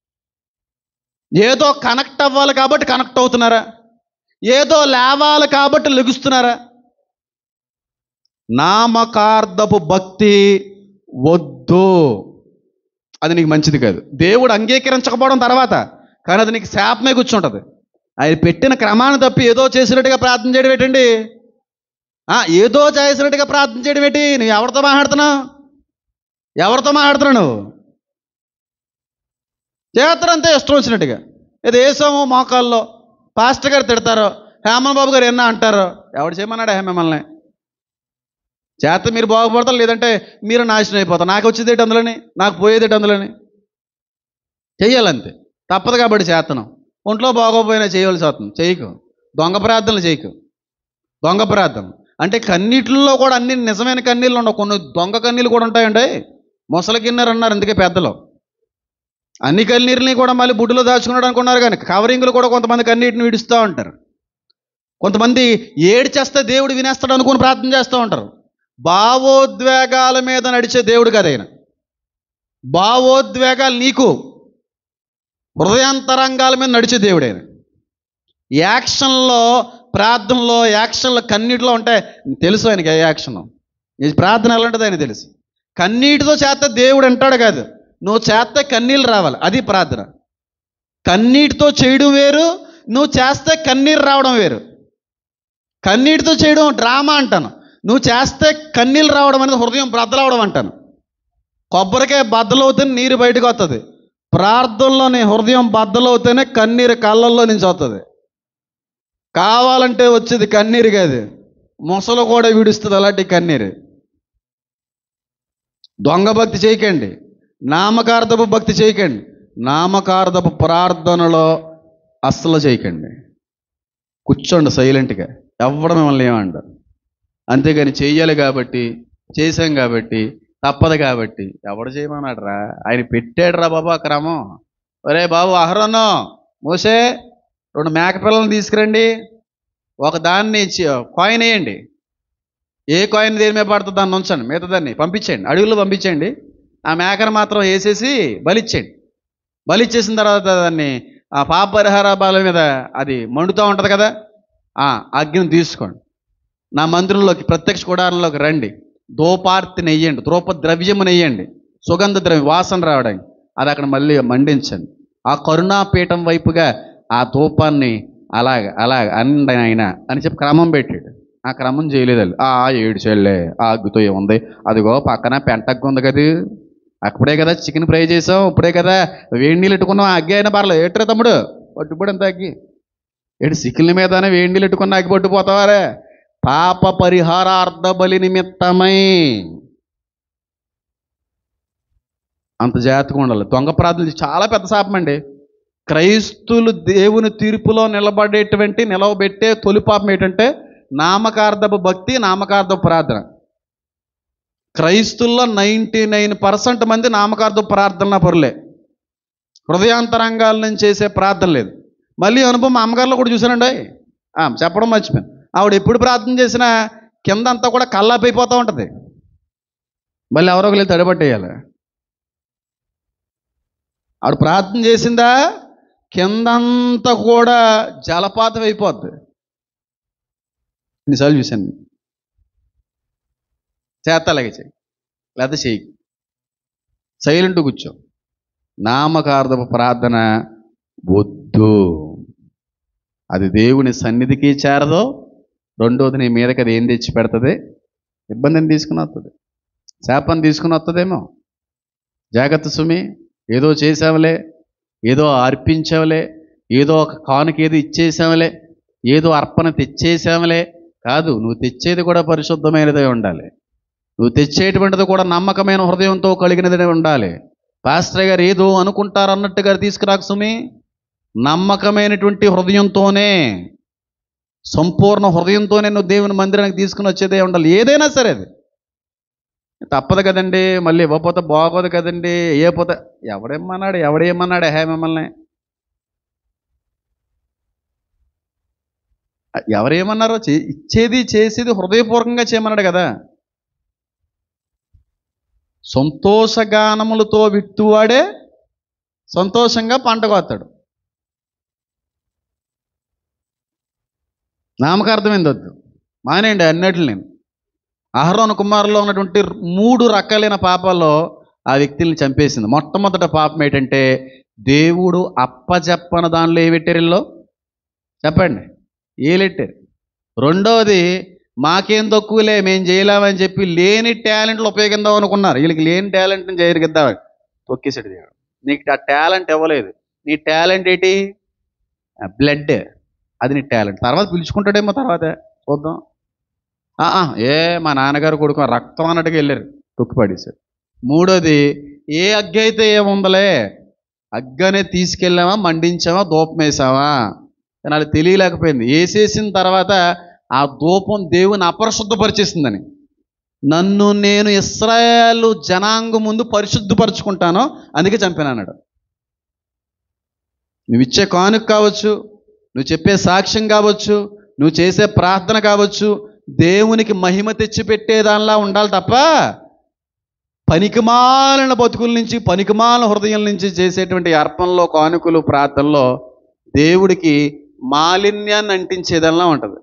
ఏదో కనెక్ట్ అవ్వాలి కాబట్టి కనెక్ట్ అవుతున్నారా? ఏదో లేవాలి కాబట్టి లెగుస్తున్నారా? నామకార్థపు భక్తి వద్దు, అది నీకు మంచిది కాదు. దేవుడు అంగీకరించకపోవడం తర్వాత, కానీ అది నీకు శాపమే కూర్చుంటుంది. ఆయన పెట్టిన క్రమాన్ని తప్పి ఏదో చేసినట్టుగా ప్రార్థన చేయడం ఏంటండి? ఏదో చేసినట్టుగా ప్రార్థన చేయడం ఏంటి? నువ్వు ఎవరితో మాట్లాడుతున్నావు? ఎవరితో మాట్లాడుతున్నావు నువ్వు? చేస్తారంతే ఇష్టం వచ్చినట్టుగా. ఏదో వేసాము మోకాల్లో, పాస్టర్ గారు తిడతారో, హేమన్ బాబు గారు ఎన్నా అంటారో. ఎవడు చేయమన్నాడు మిమ్మల్ని? చేత మీరు బాగుపడతారు, లేదంటే మీరు నాశనం అయిపోతారు. నాకు వచ్చేదేటి అందులోని, నాకు పోయేదేటి అందులోని? చెయ్యాలంతే, తప్పదు కాబట్టి చేస్తున్నాం. ఒంట్లో బాగోపోయినా చేయవలసి వస్తుంది. చేయకు. దొంగ ప్రార్థనలు చేయకు. దొంగ ప్రార్థన అంటే కన్నీటిల్లో కూడా అన్ని నిజమైన కన్నీళ్ళు ఉండవు, కొన్ని దొంగ కన్నీళ్ళు కూడా ఉంటాయండి. మొసలి కిన్నెరు అన్నారు అందుకే పెద్దలు. అన్ని కన్నీరుని కూడా మళ్ళీ బుడ్డులో దాచుకున్నాడు అనుకున్నారు, కానీ కవరింగ్లు కూడా కొంతమంది కన్నీటిని విడుస్తూ ఉంటారు. కొంతమంది ఏడ్చేస్తే దేవుడు వినేస్తాడు అనుకుని ప్రార్థన చేస్తూ ఉంటారు. భావోద్వేగాల మీద నడిచే దేవుడు కదా ఆయన. భావోద్వేగాలు నీకు హృదయాంతరంగాల మీద నడిచే దేవుడు ఆయన. యాక్షన్లో, ప్రార్థనలో, యాక్షన్లో, కన్నీటిలో ఉంటాయి. తెలుసు ఆయనకి ఏ యాక్షన్, ఈ ప్రార్థన ఎలా ఉంటుంది ఆయన తెలుసు. కన్నీటితో చేస్తే దేవుడు అంటాడు కాదు, నువ్వు చేస్తే కన్నీళ్ళు రావాలి, అది ప్రార్థన. కన్నీటితో చేయడం వేరు, నువ్వు చేస్తే కన్నీరు రావడం వేరు. కన్నీటితో చేయడం డ్రామా అంటాను, నువ్వు చేస్తే కన్నీళ్ళు రావడం అనేది హృదయం బద్దలవడం అంటాను. కొబ్బరికాయ బద్దలవుతేనే నీరు బయటకు వస్తుంది, ప్రార్థనలోని హృదయం బద్దలవుతేనే కన్నీరు కళ్ళల్లో నుంచి వస్తుంది. కావాలంటే వచ్చేది కన్నీరు కాదు, మొసలు కూడా విడుస్తుంది అలాంటి కన్నీరు. దొంగ భక్తి చేయకండి, నామకార్థపు భక్తి చేయకండి, నామకార్థపు ప్రార్థనలో అస్సలు చేయకండి. కూర్చోండి సైలెంట్గా, ఎవడ మిమ్మల్ని ఏమంటారు. అంతేగాని చెయ్యాలి కాబట్టి, చేసాం కాబట్టి, తప్పదు కాబట్టి ఎవడు చేయమన్నాడు రా? ఆయన పెట్టాడు రా బాబు ఆ క్రమం. ఒరే బాబు అహరోను, మోసే 2 మేకపిల్లలను తీసుకురండి, ఒక దాన్ని కాయిన్ వేయండి. ఏ కాయిన్ దేని మీద పడుతుంది దాన్ని ఉంచండి, మిగతా దాన్ని పంపించేయండి, అడవుల్లో పంపించేయండి. ఆ మేకను మాత్రం వేసేసి బలిచ్చేయండి. బలిచ్చేసిన తర్వాత దాన్ని ఆ పాప పరిహార బాల మీద అది మండుతూ ఉంటుంది కదా, ఆ అగ్నిని తీసుకోండి. నా మందిరంలోకి, ప్రత్యక్ష గుడారంలోకి రండి, ధూపార్తిని వెయ్యండి, ధూప ద్రవ్యమును వెయ్యండి, సుగంధ ద్రవ్యం వాసన రావడానికి. అది అక్కడ మళ్ళీ మండించండి. ఆ కరుణాపీఠం వైపుగా ఆ ధూపాన్ని అలాగ అండి ఆయన అని చెప్పి క్రమం పెట్టాడు. ఆ క్రమం చేయలేదు. ఏడు చెల్లె ఆ అగ్గుతో ఏముంది, అదిగో పక్కన పెంటగ్గు ఉంది కదా, అప్పుడే కదా చికెన్ ఫ్రై చేసాం, ఇప్పుడే కదా వేడి నీళ్ళు పెట్టుకున్నాం, అగ్గి అయినా పర్లేదు. ఏట్రా తమ్ముడు పట్టుబడి అంత అగ్గి ఏడు చికెన్ల మీదనే వేడి నీళ్ళు పెట్టుకున్న అగ్గి పట్టుపోతావారే? పాప పరిహారార్థ బలి నిమిత్తమై అంత జాగ్రత్తగా ఉండాలి. దొంగ ప్రార్థనలు చాలా పెద్ద శాపం అండి. క్రైస్తువులు దేవుని తీర్పులో నిలవబెట్టే తొలి పాపం ఏంటంటే నామకార్థపు భక్తి, నామకార్థపు ప్రార్థన. క్రైస్తుల్లో 99% మంది నామకార్థపు ప్రార్థన పరులే, హృదయాంతరంగాల నుంచి చేసే ప్రార్థన లేదు. మళ్ళీ అనుభవం మా అమ్మగారిలో కూడా చూశానండి. చెప్పడం మర్చిపోయాను. ఆవిడ ఎప్పుడు ప్రార్థన చేసినా కిందంతా కూడా కల్లాపైపోతూ ఉంటుంది. మళ్ళీ ఎవరో ఒకరు తడిపట్టేయాలి. ఆవిడ ప్రార్థన చేసిందా కిందంతా కూడా జలపాతం అయిపోద్ది. ఎన్నిసార్లు చూశాను. చేత అలాగే చెయ్యి, లేకపోతే చెయ్యి, సైలెంట్ కూర్చో. నామకార్థపు ప్రార్థన వద్దు. అది దేవుని సన్నిధికి చేరదు. రెండోది నీ మీదకి అది ఏం తెచ్చి పెడుతుంది? ఇబ్బందిని తీసుకుని వస్తుంది, శాపాన్ని తీసుకుని వస్తుందేమో. జాగ్రత్త సుమి. ఏదో చేసావులే, ఏదో అర్పించావులే, ఏదో ఒక కానుక ఏదో ఇచ్చేసావులే, ఏదో అర్పణ తెచ్చేసావులే కాదు. నువ్వు తెచ్చేది కూడా పరిశుద్ధమైనదే ఉండాలి. నువ్వు తెచ్చేటువంటిది కూడా నమ్మకమైన హృదయంతో కలిగినదే ఉండాలి. పాస్టర్ గారు ఏదో అనుకుంటారు అన్నట్టుగా తీసుకురాకు సుమి. నమ్మకమైనటువంటి హృదయంతోనే, సంపూర్ణ హృదయంతోనే నువ్వు దేవుని మందిరానికి తీసుకుని వచ్చేదే ఉండాలి. ఏదైనా సరే అది తప్పదు కదండి, మళ్ళీ ఇవ్వకపోతే బాగోదు కదండి, ఏపోతే ఎవడేమన్నాడు మిమ్మల్ని? ఎవరేమన్నారో ఇచ్చేది చేసేది హృదయపూర్వకంగా చేయమన్నాడు కదా. సంతోషగానములతో విత్తువాడే సంతోషంగా పంట కోస్తాడు. నామకార్థం ఏందొద్దు, మానేయండి అన్నిటిని. అహరోను కుమారులో ఉన్నటువంటి 3 రకాలైన పాపాల్లో ఆ వ్యక్తుల్ని చంపేసింది. మొట్టమొదట పాపం ఏంటంటే దేవుడు అప్పచెప్పన దానిలో ఏ పెట్టారిల్లో చెప్పండి, ఏలెట్టారు. రెండోది మాకేం తక్కువలే, మేము చేయలేమని చెప్పి లేని టాలెంట్లు ఉపయోగిద్దాం అనుకున్నారు. వీళ్ళకి లేని టాలెంట్ని చేయగద్దామని తొక్కేసాడు దేవుడు. నీకు ఆ టాలెంట్ ఇవ్వలేదు. నీ టాలెంట్ ఏంటి? బ్లడ్. అది నీ టాలెంట్. తర్వాత పిలుచుకుంటాడేమో, తర్వాత చూద్దాం. మా నాన్నగారు కొడుకు రక్తం అన్నట్టుగా వెళ్ళారు, తొక్కిపడేశారు. మూడోది ఏ అగ్గి అయితే ఏముందలే, అగ్గనే తీసుకెళ్ళామా, మండించామా, ధూపం వేసామా. కానీ అది తెలియలేకపోయింది. వేసేసిన తర్వాత ఆ ధూపం దేవుని అపరిశుద్ధపరిచేసిందని. నన్ను నేను ఇశ్రాయేలు జనాంగం ముందు పరిశుద్ధపరచుకుంటాను, అందుకే చంపాను అన్నాడు. నువ్వు ఇచ్చే కానుక కావచ్చు, నువ్వు చెప్పే సాక్ష్యం కావచ్చు, నువ్వు చేసే ప్రార్థన కావచ్చు, దేవునికి మహిమ తెచ్చిపెట్టేదానిలా ఉండాలి తప్ప పనికిమాలిన బతుకుల నుంచి, పనికిమాలిన హృదయం నుంచి చేసేటువంటి అర్పణలో, కానుకలు, ప్రార్థనలో దేవుడికి మాలిన్యాన్ని అంటించేదల్లా ఉంటుంది.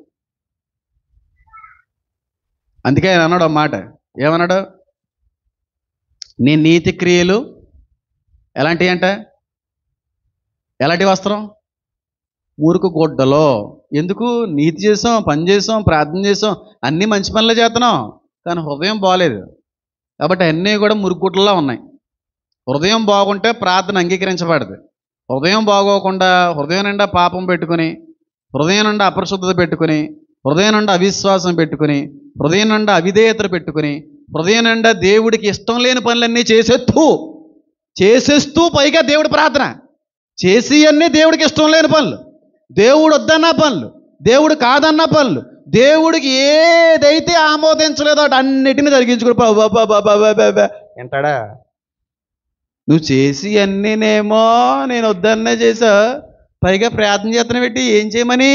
అందుకే ఆయన అన్నాడు మాట. ఏమన్నాడు? నీ నీతి క్రియలు ఎలాంటివి అంట? ఎలాంటి వస్త్రం? మురికి గుడ్డలో. ఎందుకు? నీతి చేసాం, పని చేసాం, ప్రార్థన చేసాం, అన్నీ మంచి పనులే చేస్తున్నాం, కానీ హృదయం బాగలేదు కాబట్టి అన్నీ కూడా మురికి గుడ్డల్లో ఉన్నాయి. హృదయం బాగుంటే ప్రార్థన అంగీకరించబడదు. హృదయం బాగోకుండా హృదయం నిండా పాపం పెట్టుకుని, హృదయం నిండా అపరిశుద్ధత పెట్టుకుని, హృదయం నిండా అవిశ్వాసం పెట్టుకుని, హృదయం నిండా అవిధేయత పెట్టుకుని, హృదయం నిండా దేవుడికి ఇష్టం లేని పనులన్నీ చేసేస్తూ పైగా దేవుడి ప్రార్థన చేసి అన్నీ దేవుడికి ఇష్టం లేని పనులు, దేవుడు వద్దన్న పనులు, దేవుడు కాదన్న పనులు, దేవుడికి ఏదైతే ఆమోదించలేదో అటు అన్నిటిని జరిగించుకుని ఎంటాడా. నువ్వు చేసి అన్నీనేమో నేను వద్దన్నే చేసా, పైగా ప్రార్థన చేతన పెట్టి ఏం చేయమని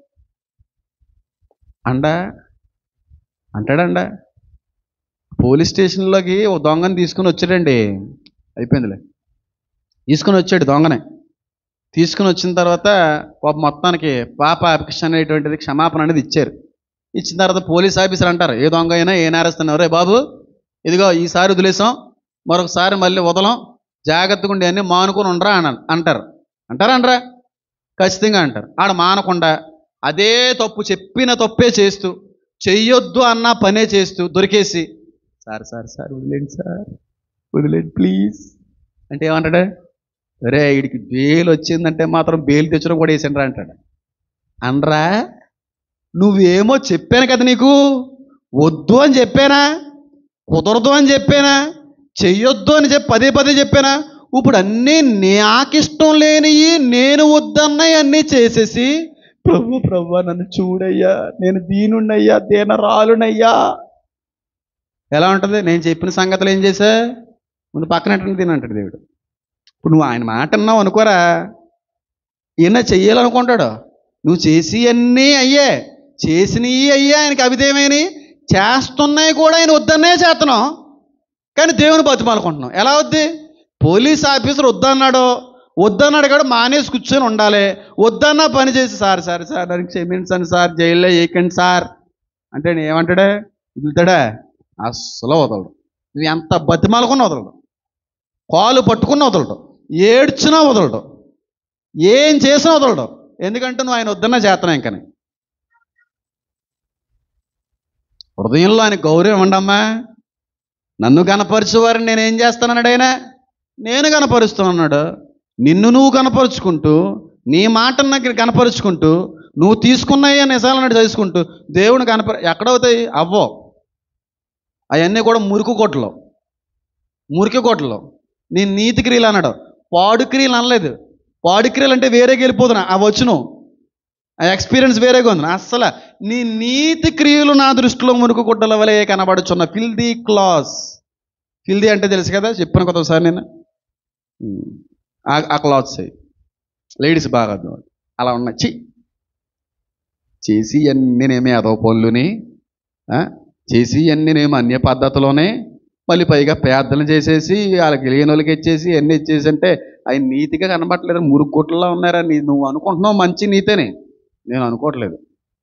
అంటాడండ. పోలీస్ స్టేషన్లోకి ఓ దొంగని తీసుకుని వచ్చాడండి. అయిపోయిందిలే, తీసుకుని వచ్చాడు దొంగనే. తీసుకుని వచ్చిన తర్వాత మొత్తానికి పాప అపేక్ష అనేటువంటిది క్షమాపణ అనేది ఇచ్చారు. ఇచ్చిన తర్వాత పోలీస్ ఆఫీసర్ అంటారు, ఏ దొంగ అయినా ఏ నేరస్తున్నారు, రే బాబు ఇదిగో ఈసారి వదిలేసాం, మరొకసారి మళ్ళీ వదలం, జాగ్రత్తగా ఉండి అన్నీ మానుకొని ఉండరా అంటారా? ఖచ్చితంగా అంటారు. ఆడ మానకుండా అదే తప్పు, చెప్పిన తప్పే చేస్తూ, చెయ్యొద్దు అన్న పనే చేస్తూ దొరికేసి సార్ వదిలేండి ప్లీజ్ అంటే ఏమంటాడు? రే వీడికి బెయిల్ వచ్చిందంటే మాత్రం బెయిల్ తెచ్చడం కూడా వేసిండ్రా అంటాడు. అనరా? నువ్వేమో చెప్పాను కదా, నీకు వద్దు అని చెప్పానా, కుదరదు అని చెప్పానా, చెయ్యొద్దు అని చెప్పి పదే చెప్పానా, ఇప్పుడు అన్నీ నాకిష్టం లేనివి, నేను వద్దన్నవి అన్నీ చేసేసి, ప్రభు నన్ను చూడయ్యా, నేను దీనున్నయ్యా, దీనరాలునయ్యా. ఎలా ఉంటుంది? నేను చెప్పిన సంగతులు ఏం చేశా? ముందు పక్కన తినంటాడు దేవుడు. ఇప్పుడు నువ్వు ఆయన మాట అన్నావు అనుకోరా, ఈయన చెయ్యాలనుకుంటాడు. నువ్వు చేసి అన్నీ అయ్యే, చేసినవి అయ్యే ఆయనకి అవిధేయమైనవి, చేస్తున్నాయి కూడా ఆయన వద్దన్నే చేస్తున్నావు. కానీ దేవుని బతిమాలుకుంటున్నాం. ఎలా వద్ది? పోలీస్ ఆఫీసర్ వద్దన్నాడు కూడా మానేసి కూర్చొని ఉండాలి. వద్దన్నా పని చేసి, సార్ నన్ను క్షమించండి సార్, జైల్లో వేయకండి సార్ అంటే నేను ఏమంటాడే? వదులుతాడా? అస్సలు వదలడు. నువ్వు ఎంత బతిమాలుకున్నా వదలడు, కాలు పట్టుకున్నా వదలడు, ఏడ్చినా వదలడు, ఏం చేసినా వదలడు. ఎందుకంటే నువ్వు ఆయన వద్దన్నా చేస్తున్నావు. ఇంకని హృదయంలో ఆయన గౌరవం ఇవ్వండమ్మా. నన్ను కనపరిచేవారిని నేనేం చేస్తానన్నాడు ఆయన? నేను కనపరుస్తున్నాడు. నిన్ను నువ్వు కనపరుచుకుంటూ, నీ మాటను కనపరుచుకుంటూ, నువ్వు తీసుకున్నాయి నిజాలన్నట్టు చేసుకుంటూ దేవుని ఎక్కడవుతాయి? అవ్వో. అవన్నీ కూడా మురికి కొట్టలు. నీ నీతి క్రియలు అన్నాడు, పాడు క్రియలు అనలేదు. పాడు క్రియలు అంటే వేరేకి వెళ్ళిపోతున్నా, ఆ వచ్చును ఆ ఎక్స్పీరియన్స్ వేరేగా ఉంది. అస్సలు నీ నీతి క్రియలు నా దృష్టిలో మురికి గుడ్డల వలె కనబడుచున్న ఫిల్దీ క్లాస్. ఫిల్దీ అంటే తెలుసు కదా, చెప్పాను కదా ఒకసారి నేను. ఆ క్లాత్స్ అయ్యి లేడీస్ బాగా అలా ఉన్నాయి. చేసి అన్నీనేమి అదో పనులుని చేసి అన్నీనేమో అన్య పద్ధతిలోనే, మళ్ళీ పైగా పేదలు చేసేసి వాళ్ళకి లేని వాళ్ళకి ఇచ్చేసి అన్నీ ఇచ్చేసి అంటే అవి నీతిగా కనబట్టలేదు, మురుగు గుట్టల్లో ఉన్నారా? నువ్వు అనుకుంటున్నావు మంచి నీతేనే, నేను అనుకోవట్లేదు.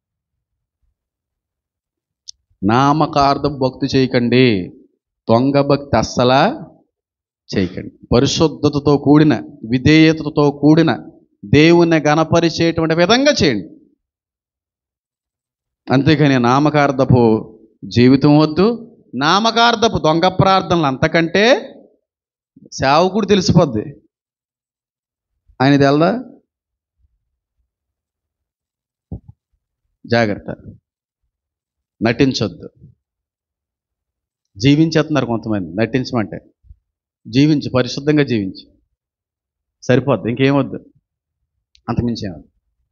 నామకార్థ భక్తి చేయకండి, దొంగ భక్తి అస్సలా చేయకండి. పరిశుద్ధతతో కూడిన, విధేయతతో కూడిన, దేవుణ్ణి గణపరిచేటువంటి విధంగా చేయండి. అంతేకాని నామకార్థపు జీవితం వద్దు. నామకార్థపు దొంగ ప్రార్థనలు అంతకంటే సేవకుడు తెలిసిపోద్ది. ఆయనది వెళ్దా? జాగ్రత్త, నటించొద్దు. జీవించేస్తున్నారు కొంతమంది. నటించమంటే జీవించు, పరిశుద్ధంగా జీవించు, సరిపోద్ది. ఇంకేమొద్దు, అంతకుమించి ఏమొద్దు.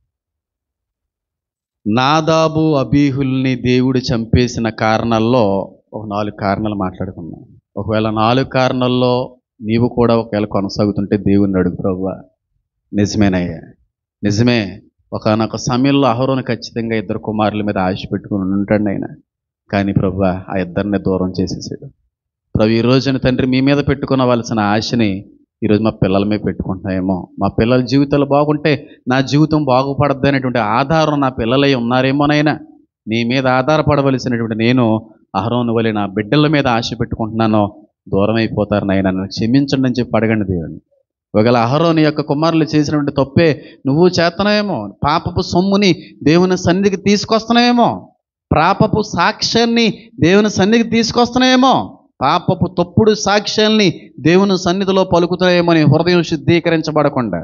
నాదాబు అబీహుల్ని దేవుడు చంపేసిన కారణాల్లో ఒక 4 కారణాలు మాట్లాడుకున్నాం. ఒకవేళ 4 కారణాల్లో నీవు కూడా ఒకవేళ కొనసాగుతుంటే దేవుణ్ణి అడుగు, ప్రభువా నిజమేనయ్యా, నిజమే, ఒకనొక సమయంలో అహరోను ఖచ్చితంగా 2 కుమారుల మీద ఆశ పెట్టుకుని ఉంటాడు ఆయన. కానీ ప్రభువా ఆ 2 దూరం చేసేసాడు. ప్రభు ఈ రోజున తండ్రి మీ మీద పెట్టుకునవలసిన ఆశని ఈరోజు మా పిల్లల మీద పెట్టుకుంటున్నాయేమో. మా పిల్లల జీవితాలు బాగుంటే నా జీవితం బాగుపడద్దు అనేటువంటి ఆధారం నా పిల్లలై ఉన్నారేమోనైనా. నీ మీద ఆధారపడవలసినటువంటి నేను అహరోను వలె నా బిడ్డల మీద ఆశ పెట్టుకుంటున్నానో దూరం అయిపోతారు నాయన, నన్ను క్షమించండి అని చెప్పి అడగండి దేవుని. ఒకవేళ అహరోను యొక్క కుమారులు చేసినటువంటి తప్పే నువ్వు చేస్తున్నావేమో, పాపపు సొమ్ముని దేవుని సన్నిధికి తీసుకొస్తున్నావేమో, పాపపు సాక్ష్యాన్ని దేవుని సన్నిధికి తీసుకొస్తున్నాయేమో, పాపపు తప్పుడు సాక్ష్యాల్ని దేవుని సన్నిధిలో పలుకుతున్నాయేమని హృదయం శుద్ధీకరించబడకుండా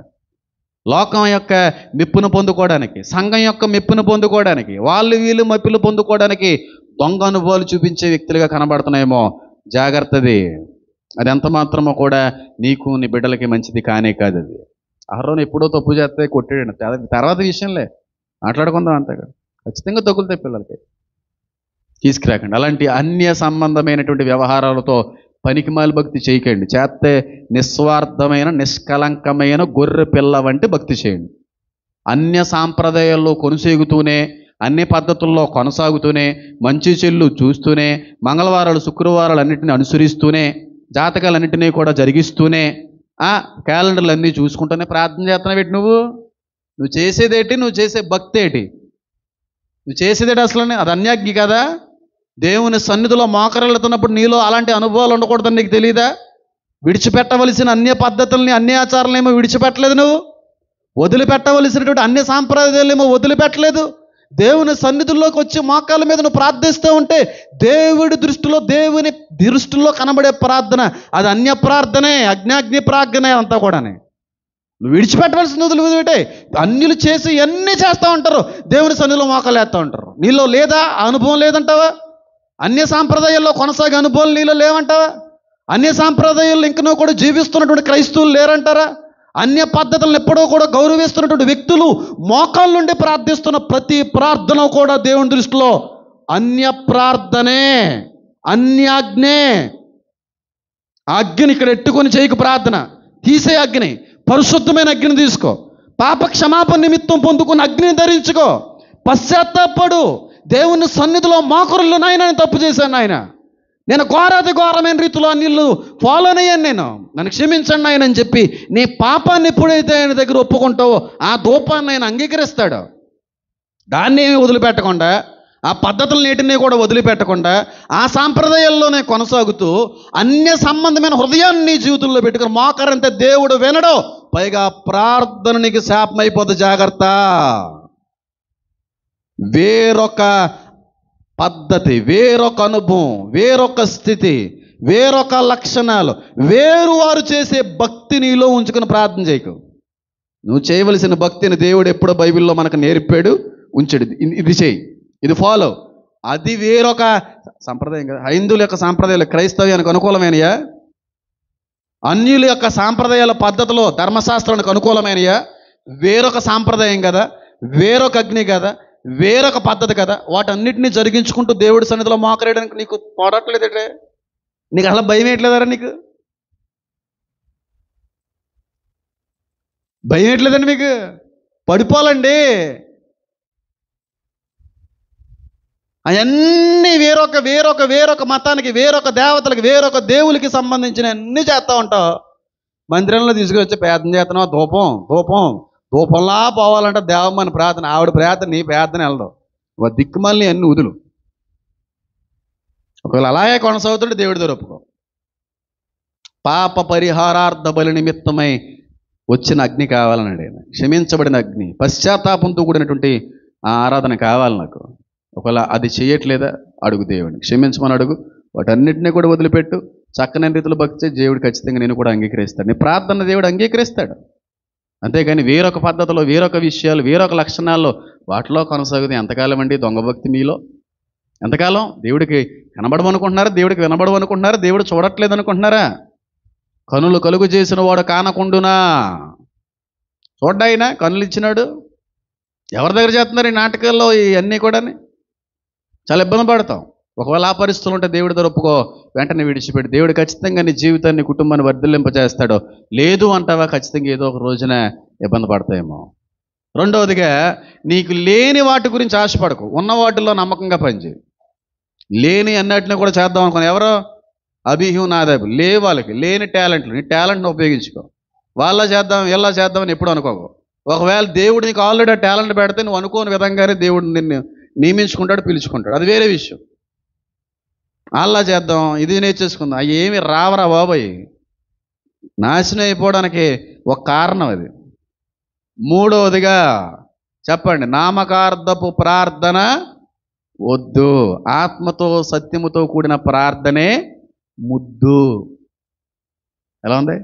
లోకం యొక్క మెప్పును పొందుకోవడానికి, సంఘం యొక్క మెప్పును పొందుకోవడానికి, వీళ్ళు మెప్పులు పొందుకోవడానికి దొంగ అనుభవాలు చూపించే వ్యక్తులుగా కనబడుతున్నాయేమో. జాగ్రత్తది. అది ఎంత మాత్రమో కూడా నీకు నీ బిడ్డలకి మంచిది కానే కాదు. అది అహరోను ఎప్పుడో తప్పు చేస్తే కొట్టాడు, తర్వాత విషయంలే మాట్లాడుకుందాం. అంతగా ఖచ్చితంగా తగులుతాయి పిల్లలకి, తీసుకురాకండి. అలాంటి అన్య సంబంధమైనటువంటి వ్యవహారాలతో పనికిమాలి భక్తి చేయకండి. చేస్తే నిస్వార్థమైన, నిష్కలంకమైన గొర్రె పిల్ల వంటి భక్తి చేయండి. అన్య సాంప్రదాయాల్లో కొనసాగుతూనే, అన్ని పద్ధతుల్లో కొనసాగుతూనే, మంచి చెల్లు చూస్తూనే, మంగళవారాలు శుక్రవారాలు అన్నింటినీ అనుసరిస్తూనే, జాతకాలన్నింటినీ కూడా జరిగిస్తూనే, క్యాలెండర్లు అన్నీ చూసుకుంటూనే ప్రార్థన చేస్తున్నావేటి? నువ్వు చేసేదేటి? నువ్వు చేసే భక్తి ఏంటి? నువ్వు చేసేదేటి అసలు? అది అన్యాజ్ఞ కదా. దేవుని సన్నిధిలో మోకరిల్లుతున్నప్పుడు నీలో అలాంటి అనుభవాలు ఉండకూడదని నీకు తెలియదా? విడిచిపెట్టవలసిన అన్య పద్ధతుల్ని, అన్య ఆచారాలనేమో విడిచిపెట్టలేదు నువ్వు, వదిలిపెట్టవలసినటువంటి అన్య సాంప్రదాయాలేమో వదిలిపెట్టలేదు. దేవుని సన్నిధుల్లోకి వచ్చి మోకాళ్ళ మీద నువ్వు ప్రార్థిస్తూ ఉంటే దేవుని దృష్టిలో కనబడే ప్రార్థన అది అన్య ప్రార్థనే, అజ్ఞాగ్ని ప్రార్థనే అంతా కూడానే. నువ్వు విడిచిపెట్టవలసిన వదిలిపెట్టే. అన్యులు చేసి అన్నీ చేస్తూ ఉంటారు, దేవుని సన్నిధిలో మోకాలు వేస్తూ ఉంటారు. నీలో లేదా? అనుభవం లేదంటావా? అన్య సాంప్రదాయాల్లో కొనసాగే అనుభవాలు నీలో లేవంటావా? అన్య సాంప్రదాయాలు ఇంకనూ కూడా జీవిస్తున్నటువంటి క్రైస్తవులు లేరంటారా? అన్య పద్ధతులను ఎప్పుడో కూడా గౌరవిస్తున్నటువంటి వ్యక్తులు మోకాళ్ళ నుండి ప్రార్థిస్తున్న ప్రతి ప్రార్థన కూడా దేవుని దృష్టిలో అన్య ప్రార్థనే, అన్యాజ్ఞే. ఆ అగ్ని ఇక్కడ ఎట్టుకొని చేయకు ప్రార్థన, తీసే అగ్ని, పరిశుద్ధమైన అగ్ని తీసుకో. పాప క్షమాపణ నిమిత్తం పొందుకున్న అగ్నిని ధరించుకో. పశ్చాత్తాపడు. దేవుని సన్నిధిలో మోకరులు, నాయన నేను తప్పు చేశాను, నాయన నేను ఘోరమైన రీతిలో అన్నిళ్ళు ఫాలోనయ్యాను, నన్ను క్షమించండి ఆయన అని చెప్పి నీ పాపాన్ని ఎప్పుడైతే ఆయన దగ్గర ఒప్పుకుంటావో ఆ ధూపాన్ని ఆయన అంగీకరిస్తాడు. దాన్ని ఏమి వదిలిపెట్టకుండా, ఆ పద్ధతులన్నిటినీ కూడా వదిలిపెట్టకుండా, ఆ సాంప్రదాయాల్లోనే కొనసాగుతూ అన్య సంబంధమైన హృదయాన్ని నీ జీవితంలో పెట్టుకుని మోకరంతే దేవుడు వినడు. పైగా ప్రార్థన నీకు శాపమైపోతుంది, జాగ్రత్త. వేరొక పద్ధతి, వేరొక అనుభవం, వేరొక స్థితి, వేరొక లక్షణాలు, వేరు వారు చేసే భక్తి నీలో ఉంచుకుని ప్రార్థన చేయకు. నువ్వు చేయవలసిన భక్తిని దేవుడు ఎప్పుడో బైబిల్లో మనకు నేర్పాడు, ఉంచాడు. ఇది చేయి, ఇది ఫాలో. అది వేరొక సంప్రదాయం కదా. హైందువుల యొక్క సాంప్రదాయాలు క్రైస్తవ్యానికి అనుకూలమైనయా? అన్యుల యొక్క సాంప్రదాయాల పద్ధతిలో ధర్మశాస్త్రానికి అనుకూలమైనయా? వేరొక సాంప్రదాయం కదా, వేరొక అగ్ని కదా, వేరొక పద్ధతి కదా. వాటన్నిటినీ జరిగించుకుంటూ దేవుడి సన్నిధిలో మోకరేయడానికి నీకు పోరాటలేదే? నీకు అసలు భయం ఏంట్లేదారా? నీకు భయం ఏంట్లేదండి? మీకు పడిపోవాలండి. అవన్నీ వేరొక వేరొక వేరొక మతానికి, వేరొక దేవతలకి, వేరొక దేవులకి సంబంధించిన అన్నీ చేస్తూ ఉంటావు. మందిరంలో తీసుకొచ్చి ప్రార్థన చేస్తున్నావు, ధూపంలా పోవాలంటే దేవమ్మని ప్రార్థన, ఆవిడ ప్రార్థన, నీ ప్రార్థన వెళ్ళదు. దిక్కుమల్ని అన్ని వదులు. ఒకవేళ అలాగే కొనసాగుతుంటే దేవుడి దగ్గర ఒప్పుకో. పాప పరిహారార్థ బలి నిమిత్తమై వచ్చిన అగ్ని కావాలన్నాడు ఆయన. క్షమించబడిన అగ్ని, పశ్చాత్తాపంతో కూడినటువంటి ఆ ఆరాధన కావాలి నాకు. ఒకవేళ అది చేయట్లేదా అడుగు దేవుడిని, క్షమించమని అడుగు. వాటన్నిటినీ కూడా వదిలిపెట్టు. చక్కని రీతిలో భక్తి దేవుడు ఖచ్చితంగా నేను కూడా అంగీకరిస్తాడు. నీ ప్రార్థన దేవుడు అంగీకరిస్తాడు. అంతేగాని వేరొక పద్ధతిలో, వేరొక విషయాలు, వేరొక లక్షణాల్లో వాటిలో కొనసాగుతుంది ఎంతకాలం అండి దొంగ భక్తి మీలో? ఎంతకాలం? దేవుడికి కనబడమనుకుంటున్నారా? దేవుడికి వినబడమనుకుంటున్నారా? దేవుడు చూడట్లేదు అనుకుంటున్నారా? కనులు కలుగు చేసిన వాడు కానకుండునా? చూడ్డాయినా కనులు ఇచ్చినాడు. ఎవరి దగ్గర చేస్తున్నారు ఈ నాటకాల్లో ఇవన్నీ కూడా? చాలా ఇబ్బంది పడతాం. ఒకవేళ ఆ పరిస్థితులు ఉంటే దేవుడి దగ్గర ఒప్పుకో, వెంటనే విడిచిపెట్టి. దేవుడు ఖచ్చితంగా నీ జీవితాన్ని, కుటుంబాన్ని వర్ధిల్లింపజేస్తాడు. లేదు అంటావా, ఖచ్చితంగా ఏదో ఒక రోజున ఇబ్బంది పడతాయేమో. రెండవదిగా, నీకు లేని వాటి గురించి ఆశపడకు, ఉన్న వాటిల్లో నమ్మకంగా పనిచేయి. లేని అన్నిటిని కూడా చేద్దాం అనుకుని ఎవరో అభిహ్యూ నాదాబు లేవు, వాళ్ళకి లేని టాలెంట్లు, నీ టాలెంట్ని ఉపయోగించుకో. వాళ్ళ చేద్దాం ఇలా చేద్దామని ఎప్పుడు అనుకోకు. ఒకవేళ దేవుడు నీకు ఆల్రెడీ ఆ టాలెంట్ పెడితే నువ్వు అనుకోని విధంగానే దేవుడు నిన్ను నియమించుకుంటాడు, పిలుచుకుంటాడు. అది వేరే విషయం. అలా చేద్దాం, ఇది నేర్చేసుకుందాం, అవి ఏమి రావరా బాబాయ్. నాశనం అయిపోవడానికి ఒక కారణం అది. మూడవదిగా చెప్పండి, నామకార్థపు ప్రార్థన వద్దు. ఆత్మతో సత్యముతో కూడిన ప్రార్థనే ముద్దు. ఎలా ఉంది?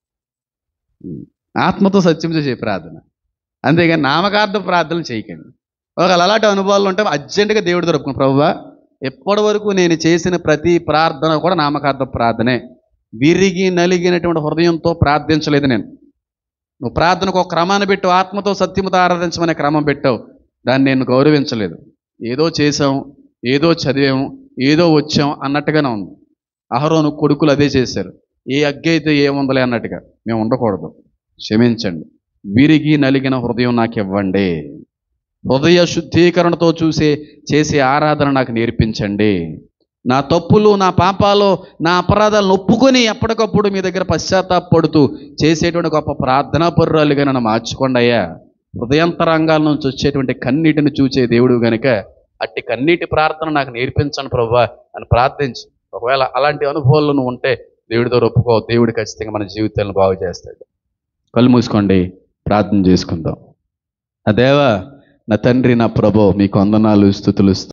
ఆత్మతో సత్యంతో చేయ ప్రార్థన, అంతేగాని నామకార్థ ప్రార్థనలు చేయకండి. ఒకవేళ అలాంటి అనుభవాలు ఉంటే అర్జెంటుగా దేవుడు దొరుకుతుంది. ప్రభువా, ఎప్పటి వరకు నేను చేసిన ప్రతి ప్రార్థన కూడా నామకార్థ ప్రార్థనే, విరిగి నలిగినటువంటి హృదయంతో ప్రార్థించలేదు నేను. నువ్వు ప్రార్థనకు ఒక క్రమాన్ని పెట్టావు, ఆత్మతో సత్యముతో ఆరాధించమనే క్రమం పెట్టావు, దాన్ని నేను గౌరవించలేదు. ఏదో చేసాం, ఏదో చదివాము, ఏదో వచ్చాం అన్నట్టుగానే ఉంది. అహరోను కొడుకులు అదే చేశారు. ఏ అగ్గి అయితే ఏముందలే అన్నట్టుగా మేము ఉండకూడదు. క్షమించండి, విరిగి నలిగిన హృదయం నాకు ఇవ్వండి. హృదయ శుద్ధీకరణతో చేసే ఆరాధన నాకు నేర్పించండి. నా తప్పులు, నా పాపాలు, నా అపరాధాలను ఒప్పుకొని ఎప్పటికప్పుడు మీ దగ్గర పశ్చాత్తాపడుతూ చేసేటువంటి గొప్ప ప్రార్థనా పరురాలుగా నన్ను మార్చుకోండి అయ్యా. హృదయంతరంగాల నుంచి వచ్చేటువంటి కన్నీటిని చూసే దేవుడు కనుక అట్టి కన్నీటి ప్రార్థన నాకు నేర్పించండి ప్రభువా అని ప్రార్థించి, ఒకవేళ అలాంటి అనుభవాలు నువ్వు ఉంటే దేవుడితో ఒప్పుకో. దేవుడు ఖచ్చితంగా మన జీవితాలను బాగు చేస్తాడు. కళ్ళు మూసుకోండి, ప్రార్థన చేసుకుందాం. నా దేవా, నా తండ్రి, నా ప్రభో, మీకు వందనాలు, స్తుతులు.